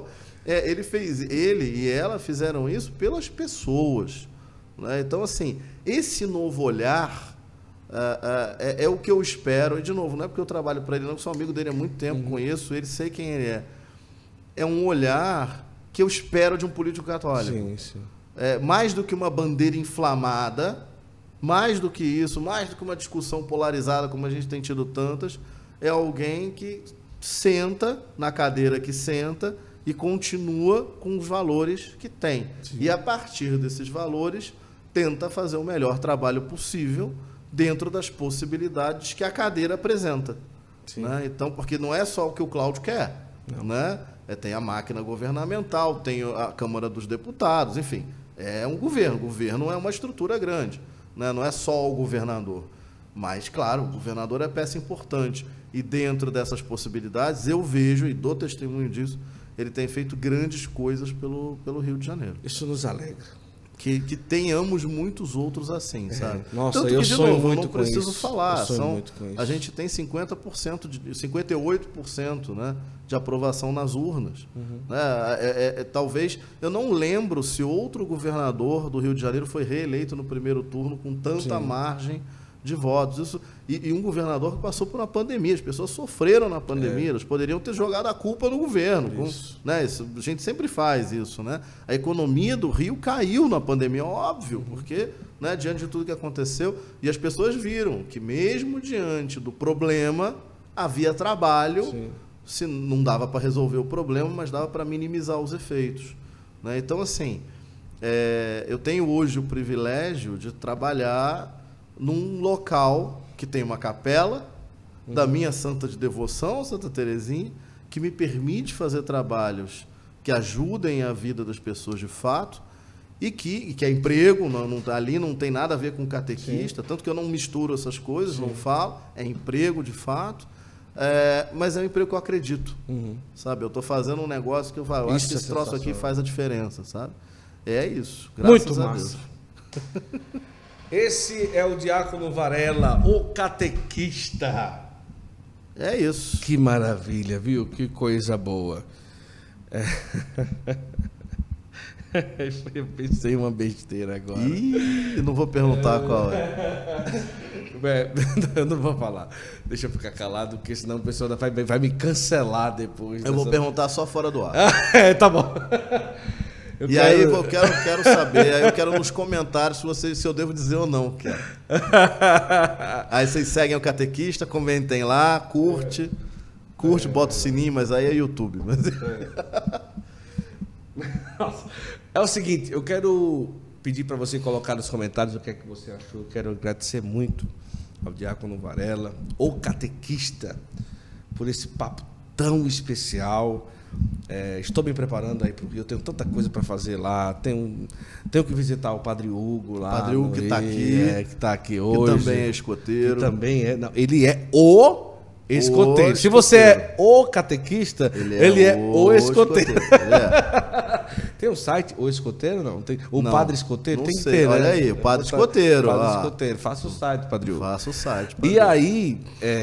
ele e ela fizeram isso pelas pessoas. Né? Então, assim, esse novo olhar é o que eu espero. E, de novo, não é porque eu trabalho para ele, não, eu sou amigo dele há muito tempo, conheço ele, sei quem ele é. É um olhar que eu espero de um político católico. Sim, sim. Mais do que uma bandeira inflamada, mais do que isso, mais do que uma discussão polarizada, como a gente tem tido tantas, é alguém que senta na cadeira que senta e continua com os valores que tem. Sim. E, a partir desses valores, tenta fazer o melhor trabalho possível dentro das possibilidades que a cadeira apresenta. Né? Então, porque não é só o que o Cláudio quer. Né? Tem a máquina governamental, tem a Câmara dos Deputados, enfim, é um governo. O governo é uma estrutura grande. Né? Não é só o governador. Mas, claro, o governador é peça importante. E dentro dessas possibilidades, eu vejo e dou testemunho disso, ele tem feito grandes coisas pelo Rio de Janeiro. Isso nos alegra. Que tenhamos muitos outros assim, sabe? Nossa, tanto que, eu de sonho novo, muito não com preciso isso. falar. Com isso. A gente tem 58%, né, de aprovação nas urnas. Talvez, eu não lembro se outro governador do Rio de Janeiro foi reeleito no primeiro turno com tanta margem de votos. Isso, e um governador que passou por uma pandemia. As pessoas sofreram na pandemia, elas poderiam ter jogado a culpa no governo. Né? A gente sempre faz isso. Né? A economia do Rio caiu na pandemia, óbvio, porque, né, diante de tudo que aconteceu, e as pessoas viram que mesmo diante do problema, havia trabalho. Sim. Se não dava para resolver o problema, mas dava para minimizar os efeitos. Né? Então, assim, eu tenho hoje o privilégio de trabalhar num local que tem uma capela da minha santa de devoção, Santa Terezinha, que me permite fazer trabalhos que ajudem a vida das pessoas de fato e que é emprego, ali não tem nada a ver com catequista, tanto que eu não misturo essas coisas, não falo, é emprego de fato, mas é um emprego que eu acredito, sabe? Eu estou fazendo um negócio que eu falo, acho que esse troço aqui faz a diferença, sabe? É isso, graças a Deus. Esse é o Diácono Varela, o catequista. É isso. Que maravilha, viu? Que coisa boa. Eu pensei uma besteira agora. Ih, não vou perguntar qual é. Eu não vou falar. Deixa eu ficar calado, porque senão o pessoal vai me cancelar depois. Eu vou perguntar só fora do ar. Tá bom. Aí eu quero saber, aí eu quero nos comentários se eu devo dizer ou não. Aí vocês seguem o catequista, comentem lá, curte, bota o sininho, mas aí é YouTube. É o seguinte, eu quero pedir para você colocar nos comentários o que é que você achou. Eu quero agradecer muito ao Diácono Varela, o catequista, por esse papo tão especial. Estou me preparando aí para o Rio, tenho tanta coisa para fazer lá, tenho que visitar o Padre Hugo lá. Padre Hugo que está aqui hoje. Que também é escoteiro. Ele é o escoteiro. Se você é o catequista, ele é o escoteiro. Tem um site, o escoteiro não? Tem, não, Padre Escoteiro? Não tem sei. Que ter, olha né? aí, o Padre Escoteiro. Padre Escoteiro, faça o site, Padre Hugo. Faça o site, Padre E aí...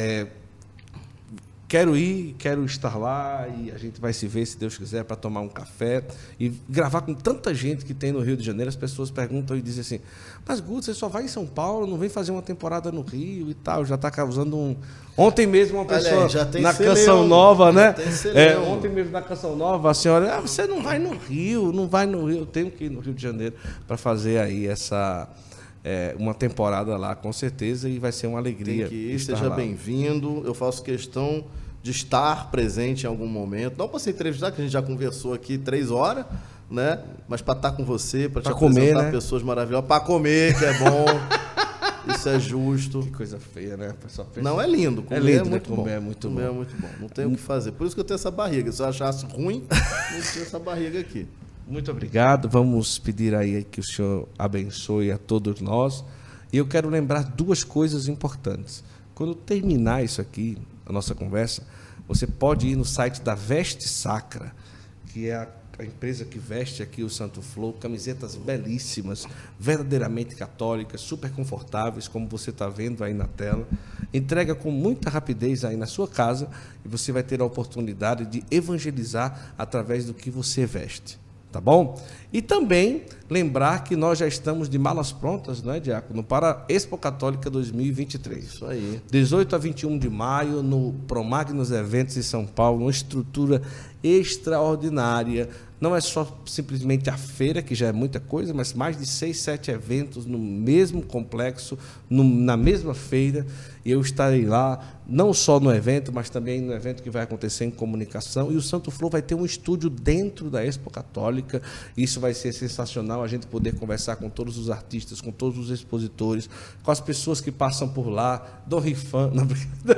Quero estar lá e a gente vai se ver, se Deus quiser, para tomar um café e gravar com tanta gente que tem no Rio de Janeiro. As pessoas perguntam e dizem assim, mas Guto, você só vai em São Paulo, não vem fazer uma temporada no Rio e tal, já está causando um... Ontem mesmo uma pessoa na Canção Nova, né? Ontem mesmo na Canção Nova, a senhora, você não vai no Rio, eu tenho que ir no Rio de Janeiro para fazer aí uma temporada lá, com certeza, e vai ser uma alegria. Tem que ir, seja bem-vindo. Eu faço questão de estar presente em algum momento. Não para ser entrevistar, que a gente já conversou aqui 3 horas, né? Mas para estar com você, para te apresentar, né? Pessoas maravilhosas, para comer, que é bom. Isso é justo. Que coisa feia, né? Não, é lindo. Comer é lindo, muito bom. Comer é muito bom. Comer é muito bom. Não tem o que fazer. Por isso que eu tenho essa barriga. Se eu achasse ruim, não tinha essa barriga aqui. Muito obrigado. Vamos pedir aí que o Senhor abençoe a todos nós. E eu quero lembrar 2 coisas importantes. Quando terminar isso aqui, a nossa conversa, você pode ir no site da Veste Sacra, que é a empresa que veste aqui o Santo Flow, camisetas belíssimas, verdadeiramente católicas, super confortáveis, como você está vendo aí na tela. Entrega com muita rapidez aí na sua casa e você vai ter a oportunidade de evangelizar através do que você veste. Tá bom? E também lembrar que nós já estamos de malas prontas, não é, Diácono, para a Expo Católica 2023. Isso aí. 18 a 21 de maio, no Promagnos Eventos em São Paulo, uma estrutura extraordinária. Não é só simplesmente a feira, que já é muita coisa, mas mais de 6, 7 eventos no mesmo complexo, na mesma feira. E eu estarei lá, não só no evento, mas também no evento que vai acontecer em comunicação. E o Santo Flow vai ter um estúdio dentro da Expo Católica. Isso vai ser sensacional, a gente poder conversar com todos os artistas, com todos os expositores, com as pessoas que passam por lá. Dom Rifan... Não,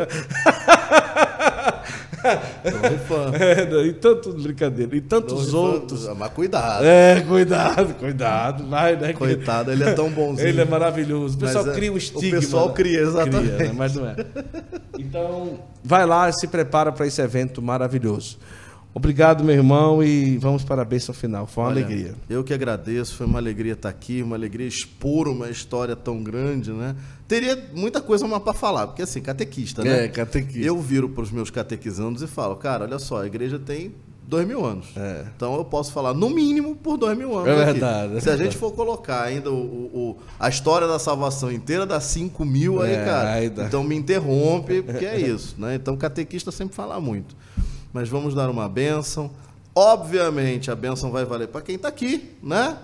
e tantos brincadeira, e tantos outros. Mas cuidado. Cuidado. Vai, né? Coitado, ele é tão bonzinho. Ele é maravilhoso. O pessoal cria um estigma. O pessoal cria, exatamente. Cria, né? Mas não é. Então, vai lá e se prepara para esse evento maravilhoso. Obrigado, meu irmão, e vamos para a bênção final. Foi uma alegria. Eu que agradeço, foi uma alegria estar aqui, uma alegria expor uma história tão grande, né? Teria muita coisa mais para falar, porque assim, catequista, né? Catequista. Eu viro para os meus catequizandos e falo, cara, olha só, a igreja tem 2.000 anos. Então eu posso falar, no mínimo, por 2.000 anos. É verdade. Se a gente for colocar ainda a história da salvação inteira, dá 5.000 aí, cara. Então me interrompe, porque é isso, né? Então o catequista sempre fala muito. Mas vamos dar uma bênção. Obviamente a bênção vai valer para quem está aqui, né?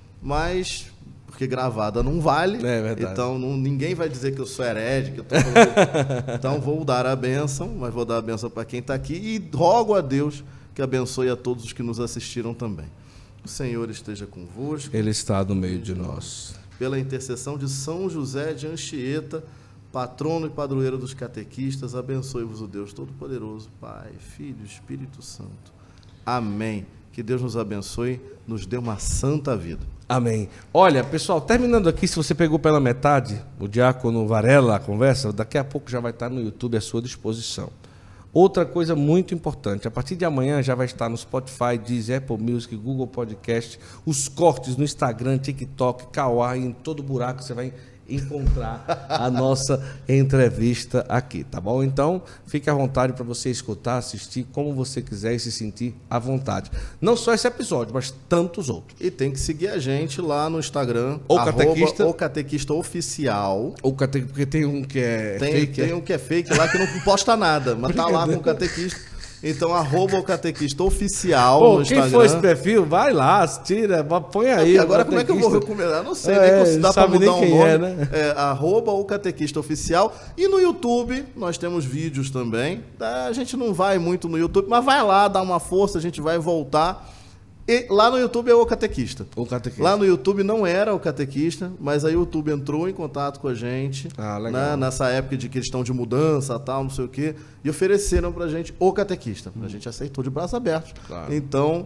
Mas porque gravada não vale. É verdade. Então ninguém vai dizer que eu sou herege, que eu tô falando. Então vou dar a bênção, mas vou dar a bênção para quem está aqui e rogo a Deus que abençoe a todos os que nos assistiram também. O Senhor esteja convosco. Ele está no meio de nós. Pela intercessão de São José de Anchieta, patrono e padroeiro dos catequistas, abençoe-vos o Deus Todo-Poderoso, Pai, Filho e Espírito Santo. Amém. Que Deus nos abençoe, nos dê uma santa vida. Amém. Olha, pessoal, terminando aqui, se você pegou pela metade, o Diácono Varela, a conversa, daqui a pouco já vai estar no YouTube à sua disposição. Outra coisa muito importante, a partir de amanhã já vai estar no Spotify, Deezer, Apple Music, Google Podcast, os cortes no Instagram, TikTok, Kawaii, em todo buraco você vai encontrar a nossa entrevista aqui, tá bom? Então, fique à vontade para você escutar, assistir como você quiser e se sentir à vontade. Não só esse episódio, mas tantos outros. E tem que seguir a gente lá no Instagram, o Catequista Oficial. Porque tem um que é fake. Tem um que é fake lá que não posta nada, mas tá lá com o catequista. Então, o Catequista Oficial no Instagram. Quem for esse perfil, vai lá, tira, põe aí. Agora, como é que eu vou recomendar? Não sei, nem se dá para mudar um nome. Né? O Catequista Oficial. E no YouTube, nós temos vídeos também. A gente não vai muito no YouTube, mas vai lá, dá uma força, a gente vai voltar. E lá no YouTube é o Catequista. Lá no YouTube não era o Catequista, mas aí o YouTube entrou em contato com a gente, né, nessa época de questão de mudança, tal, não sei o quê, e ofereceram pra gente o Catequista. A gente aceitou de braços abertos. Claro. Então,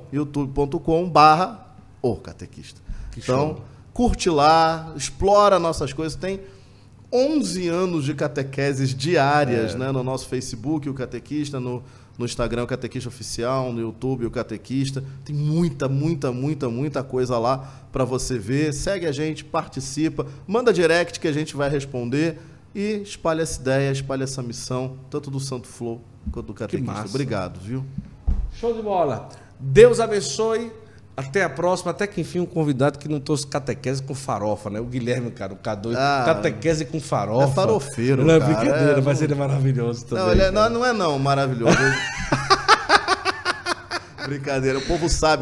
youtube.com/o Catequista. Então, curte lá, explora nossas coisas. Tem 11 anos de catequeses diárias, né, no nosso Facebook, o Catequista, no Instagram, o Catequista Oficial, no YouTube, o Catequista. Tem muita coisa lá para você ver. Segue a gente, participa, manda direct que a gente vai responder e espalha essa ideia, espalha essa missão, tanto do Santo Flow quanto do Catequista. Obrigado, viu? Show de bola. Deus abençoe. Até a próxima, até que enfim um convidado que não trouxe catequese com farofa, né? O Guilherme, cara, o K2, catequese com farofa. É farofeiro, não, cara. Não é brincadeira, mas ele é maravilhoso também. Não é maravilhoso. Brincadeira, o povo sabe.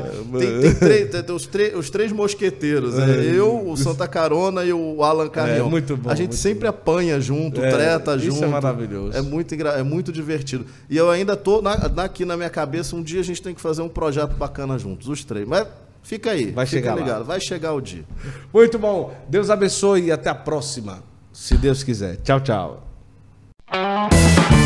Tem os três mosqueteiros, eu, o Santa Carona e o Alan Carrion. Muito bom. A gente sempre apanha junto, treta junto. Isso é maravilhoso. É muito divertido. E eu ainda tô aqui na minha cabeça, um dia a gente tem que fazer um projeto bacana juntos, os três. Mas fica aí, fica ligado, vai chegar o dia. Muito bom. Deus abençoe e até a próxima, se Deus quiser. Tchau, tchau.